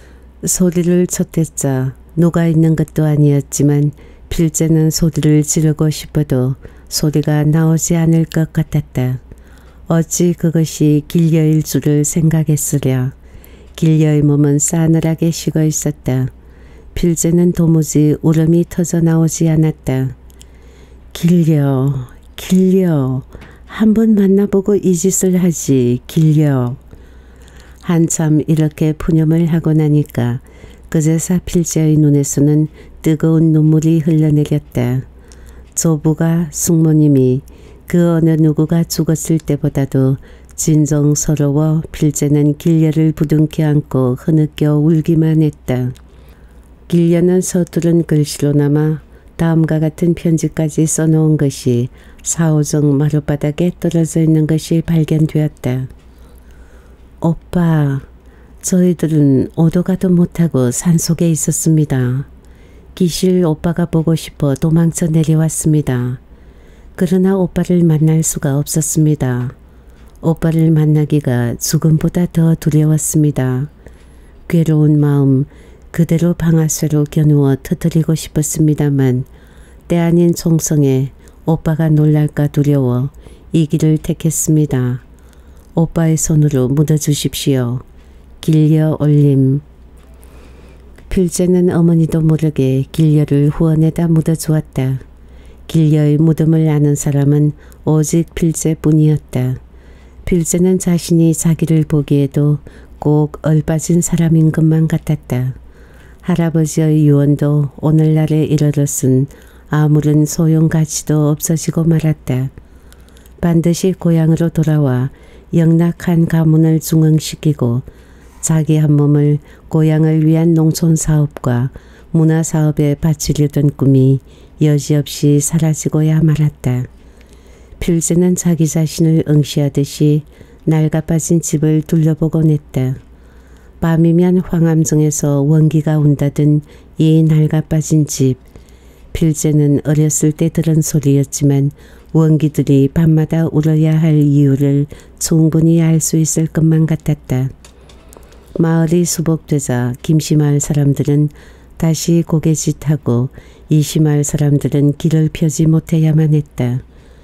소리를 쳤댔자 누가 있는 것도 아니었지만 필재는 소리를 지르고 싶어도 소리가 나오지 않을 것 같았다. 어찌 그것이 길려일 줄을 생각했으랴. 길려의 몸은 싸늘하게 식어 있었다. 필재는 도무지 울음이 터져 나오지 않았다. 길려, 길려, 한번 만나보고 이 짓을 하지, 길려. 한참 이렇게 푸념을 하고 나니까 그제서 필재의 눈에서는 뜨거운 눈물이 흘러내렸다. 조부가 숙모님이 그 어느 누구가 죽었을 때보다도 진정스러워 필재는 길려를 부둥켜 안고 흐느껴 울기만 했다. 길려는 서투른 글씨로 남아 다음과 같은 편지까지 써놓은 것이 사오정 마룻바닥에 떨어져 있는 것이 발견되었다. 오빠, 저희들은 오도 가도 못하고 산속에 있었습니다. 기실 오빠가 보고 싶어 도망쳐 내려왔습니다. 그러나 오빠를 만날 수가 없었습니다. 오빠를 만나기가 죽음보다 더 두려웠습니다. 괴로운 마음 그대로 방아쇠로 겨누어 터뜨리고 싶었습니다만 때 아닌 총성에 오빠가 놀랄까 두려워 이 길을 택했습니다. 오빠의 손으로 묻어주십시오. 길려 올림. 필재는 어머니도 모르게 길려를 후원에다 묻어주었다. 길려의 무덤을 아는 사람은 오직 필재뿐이었다. 필재는 자신이 자기를 보기에도 꼭 얼빠진 사람인 것만 같았다. 할아버지의 유언도 오늘날에 이르렀은 아무런 소용가치도 없어지고 말았다. 반드시 고향으로 돌아와 영락한 가문을 중흥시키고 자기 한 몸을 고향을 위한 농촌사업과 문화사업에 바치려던 꿈이 여지없이 사라지고야 말았다. 필재는 자기 자신을 응시하듯이 낡아빠진 집을 둘러보곤 했다. 밤이면 황암정에서 원기가 온다던 이 낡아빠진 집. 필재는 어렸을 때 들은 소리였지만 원기들이 밤마다 울어야 할 이유를 충분히 알 수 있을 것만 같았다. 마을이 수복되자 김씨마을 사람들은 다시 고개짓하고 이씨마을 사람들은 길을 펴지 못해야만 했다.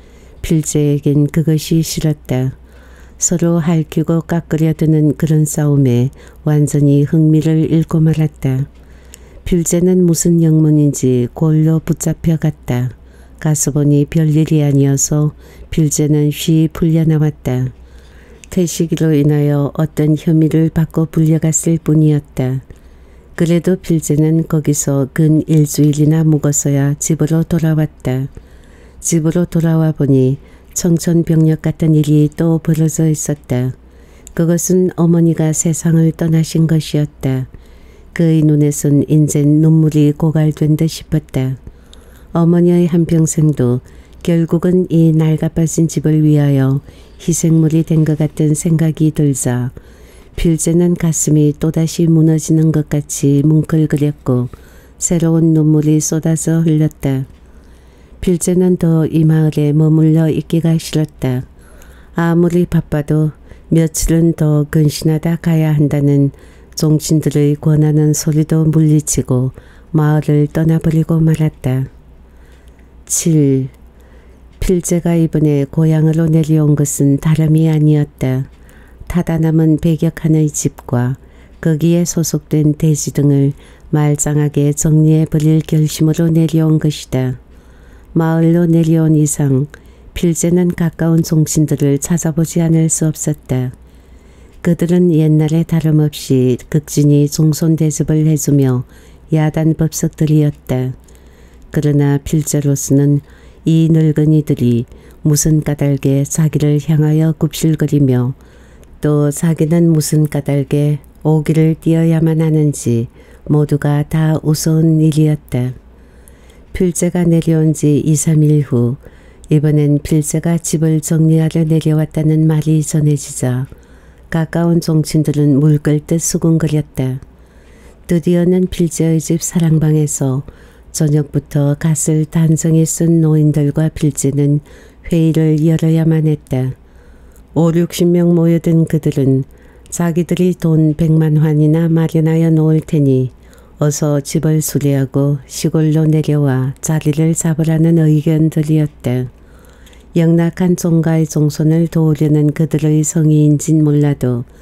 필재에겐 그것이 싫었다. 서로 핥히고 깎으려 드는 그런 싸움에 완전히 흥미를 잃고 말았다. 필재는 무슨 영문인지 골로 붙잡혀 갔다. 가서 보니 별일이 아니어서 필재는 쉬 풀려나왔다. 태식으로 인하여 어떤 혐의를 받고 불려갔을 뿐이었다. 그래도 필재는 거기서 근 일주일이나 묵어서야 집으로 돌아왔다. 집으로 돌아와 보니 청천벽력 같은 일이 또 벌어져 있었다. 그것은 어머니가 세상을 떠나신 것이었다. 그의 눈에선 인젠 눈물이 고갈된 듯 싶었다. 어머니의 한평생도 결국은 이 낡아빠진 집을 위하여 희생물이 된 것 같은 생각이 들자 필재는 가슴이 또다시 무너지는 것 같이 뭉클거렸고 새로운 눈물이 쏟아져 흘렀다. 필재는 더 이 마을에 머물러 있기가 싫었다. 아무리 바빠도 며칠은 더 근신하다 가야 한다는 종친들의 권하는 소리도 물리치고 마을을 떠나버리고 말았다. 7. 필재가 이번에 고향으로 내려온 것은 다름이 아니었다. 타다 남은 백역한의 집과 거기에 소속된 대지 등을 말짱하게 정리해버릴 결심으로 내려온 것이다. 마을로 내려온 이상 필재는 가까운 종친들을 찾아보지 않을 수 없었다. 그들은 옛날에 다름없이 극진히 종손대접을 해주며 야단 법석들이었다. 그러나 필재로서는 이 늙은이들이 무슨 까닭에 자기를 향하여 굽실거리며 또 자기는 무슨 까닭에 오기를 띄어야만 하는지 모두가 다 우스운 일이었다. 필재가 내려온 지 2, 3일 후 이번엔 필재가 집을 정리하러 내려왔다는 말이 전해지자 가까운 종친들은 물끓듯 수군거렸다. 드디어는 필재의 집 사랑방에서 저녁부터 갓을 단정히 쓴 노인들과 필재는 회의를 열어야만 했다. 5, 60명 모여든 그들은 자기들이 돈 100만 환이나 마련하여 놓을 테니 어서 집을 수리하고 시골로 내려와 자리를 잡으라는 의견들이었다. 영락한 종가의 종손을 도우려는 그들의 성의인진 몰라도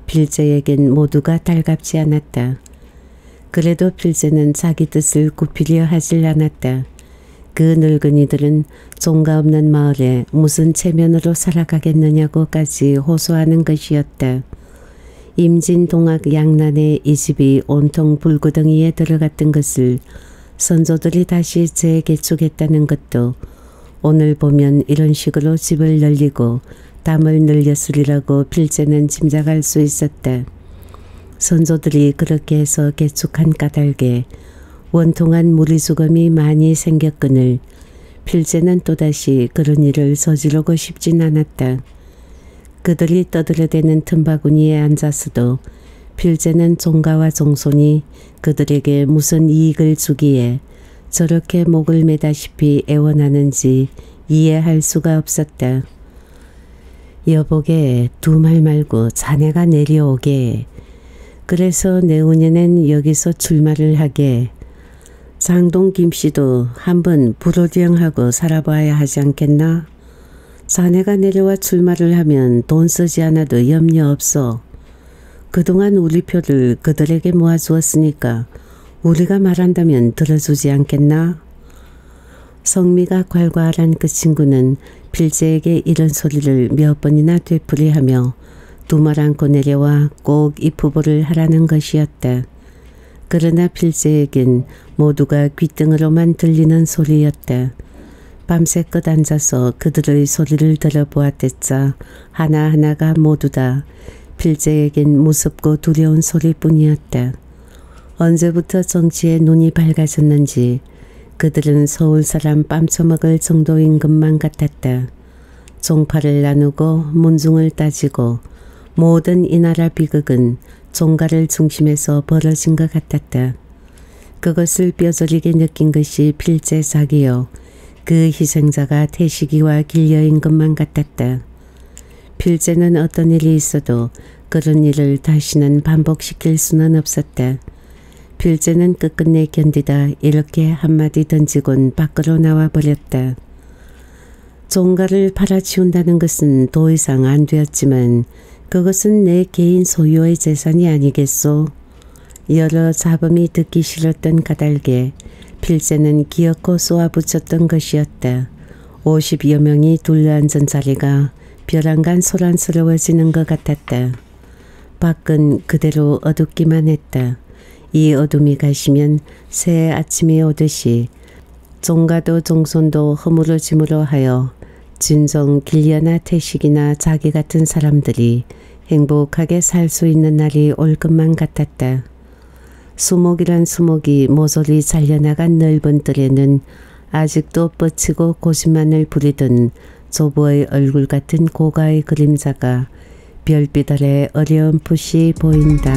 필재에겐 모두가 달갑지 않았다. 그래도 필재는 자기 뜻을 굽히려 하질 않았다. 그 늙은이들은 종가 없는 마을에 무슨 체면으로 살아가겠느냐고까지 호소하는 것이었다. 임진동학 양난에 이 집이 온통 불구덩이에 들어갔던 것을 선조들이 다시 재개축했다는 것도 오늘 보면 이런 식으로 집을 늘리고 담을 늘렸으리라고 필재는 짐작할 수 있었다. 선조들이 그렇게 해서 개축한 까닭에 원통한 무리수검이 많이 생겼거늘 필재는 또다시 그런 일을 저지르고 싶진 않았다. 그들이 떠들어대는 틈바구니에 앉아서도 필재는 종가와 종손이 그들에게 무슨 이익을 주기에 저렇게 목을 매다시피 애원하는지 이해할 수가 없었다. 여보게 두 말 말고 자네가 내려오게. 그래서 내후년엔 여기서 출마를 하게. 장동 김씨도 한번 불호령하고 살아봐야 하지 않겠나? 자네가 내려와 출마를 하면 돈 쓰지 않아도 염려 없어. 그동안 우리 표를 그들에게 모아주었으니까 우리가 말한다면 들어주지 않겠나? 성미가 괄괄한 그 친구는 필재에게 이런 소리를 몇 번이나 되풀이하며 두 말 안고 내려와 꼭 이 부보를 하라는 것이었다. 그러나 필재에겐 모두가 귓등으로만 들리는 소리였다. 밤새껏 앉아서 그들의 소리를 들어보았댔자 하나하나가 모두 다 필재에겐 무섭고 두려운 소리뿐이었다. 언제부터 정치에 눈이 밝아졌는지 그들은 서울 사람 뺨쳐먹을 정도인 것만 같았다. 종파를 나누고 문중을 따지고 모든 이 나라 비극은 종가를 중심에서 벌어진 것 같았다. 그것을 뼈저리게 느낀 것이 필재 자기요. 그 희생자가 태식이와 길려인 것만 같았다. 필재는 어떤 일이 있어도 그런 일을 다시는 반복시킬 수는 없었다. 필재는 끝끝내 견디다 이렇게 한마디 던지곤 밖으로 나와버렸다. 종가를 팔아치운다는 것은 더 이상 안 되었지만 그것은 내 개인 소유의 재산이 아니겠소. 여러 잡음이 듣기 싫었던 까닭에 필재는 기어코 쏘아붙였던 것이었다. 50여 명이 둘러앉은 자리가 벼랑간 소란스러워지는 것 같았다. 밖은 그대로 어둡기만 했다. 이 어둠이 가시면 새 아침이 오듯이 종가도 종손도 허물어짐으로 하여 진정 길려나 태식이나 자기 같은 사람들이 행복하게 살 수 있는 날이 올 것만 같았다. 수목이란 수목이 모조리 잘려나간 넓은 뜰에는 아직도 뻗치고 고집만을 부리던 조부의 얼굴 같은 고가의 그림자가 별빛 아래 어렴풋이 보인다.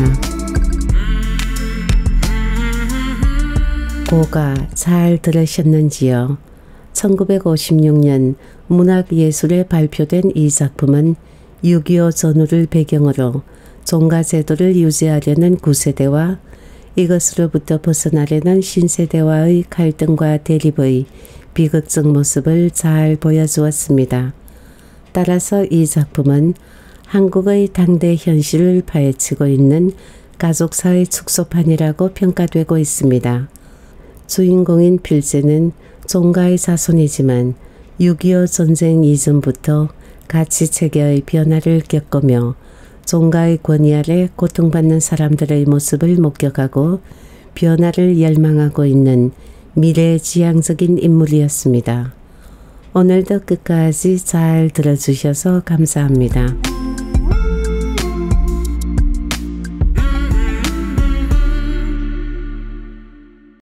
고가 잘 들으셨는지요? 1956년 문학예술에 발표된 이 작품은 6.25 전후를 배경으로 종가제도를 유지하려는 구세대와 이것으로부터 벗어나려는 신세대와의 갈등과 대립의 비극적 모습을 잘 보여주었습니다. 따라서 이 작품은 한국의 당대 현실을 파헤치고 있는 가족사의 축소판이라고 평가되고 있습니다. 주인공인 필재는 종가의 자손이지만 6.25 전쟁 이전부터 가치체계의 변화를 겪으며 종가의 권위 아래 고통받는 사람들의 모습을 목격하고 변화를 열망하고 있는 미래지향적인 인물이었습니다. 오늘도 끝까지 잘 들어주셔서 감사합니다.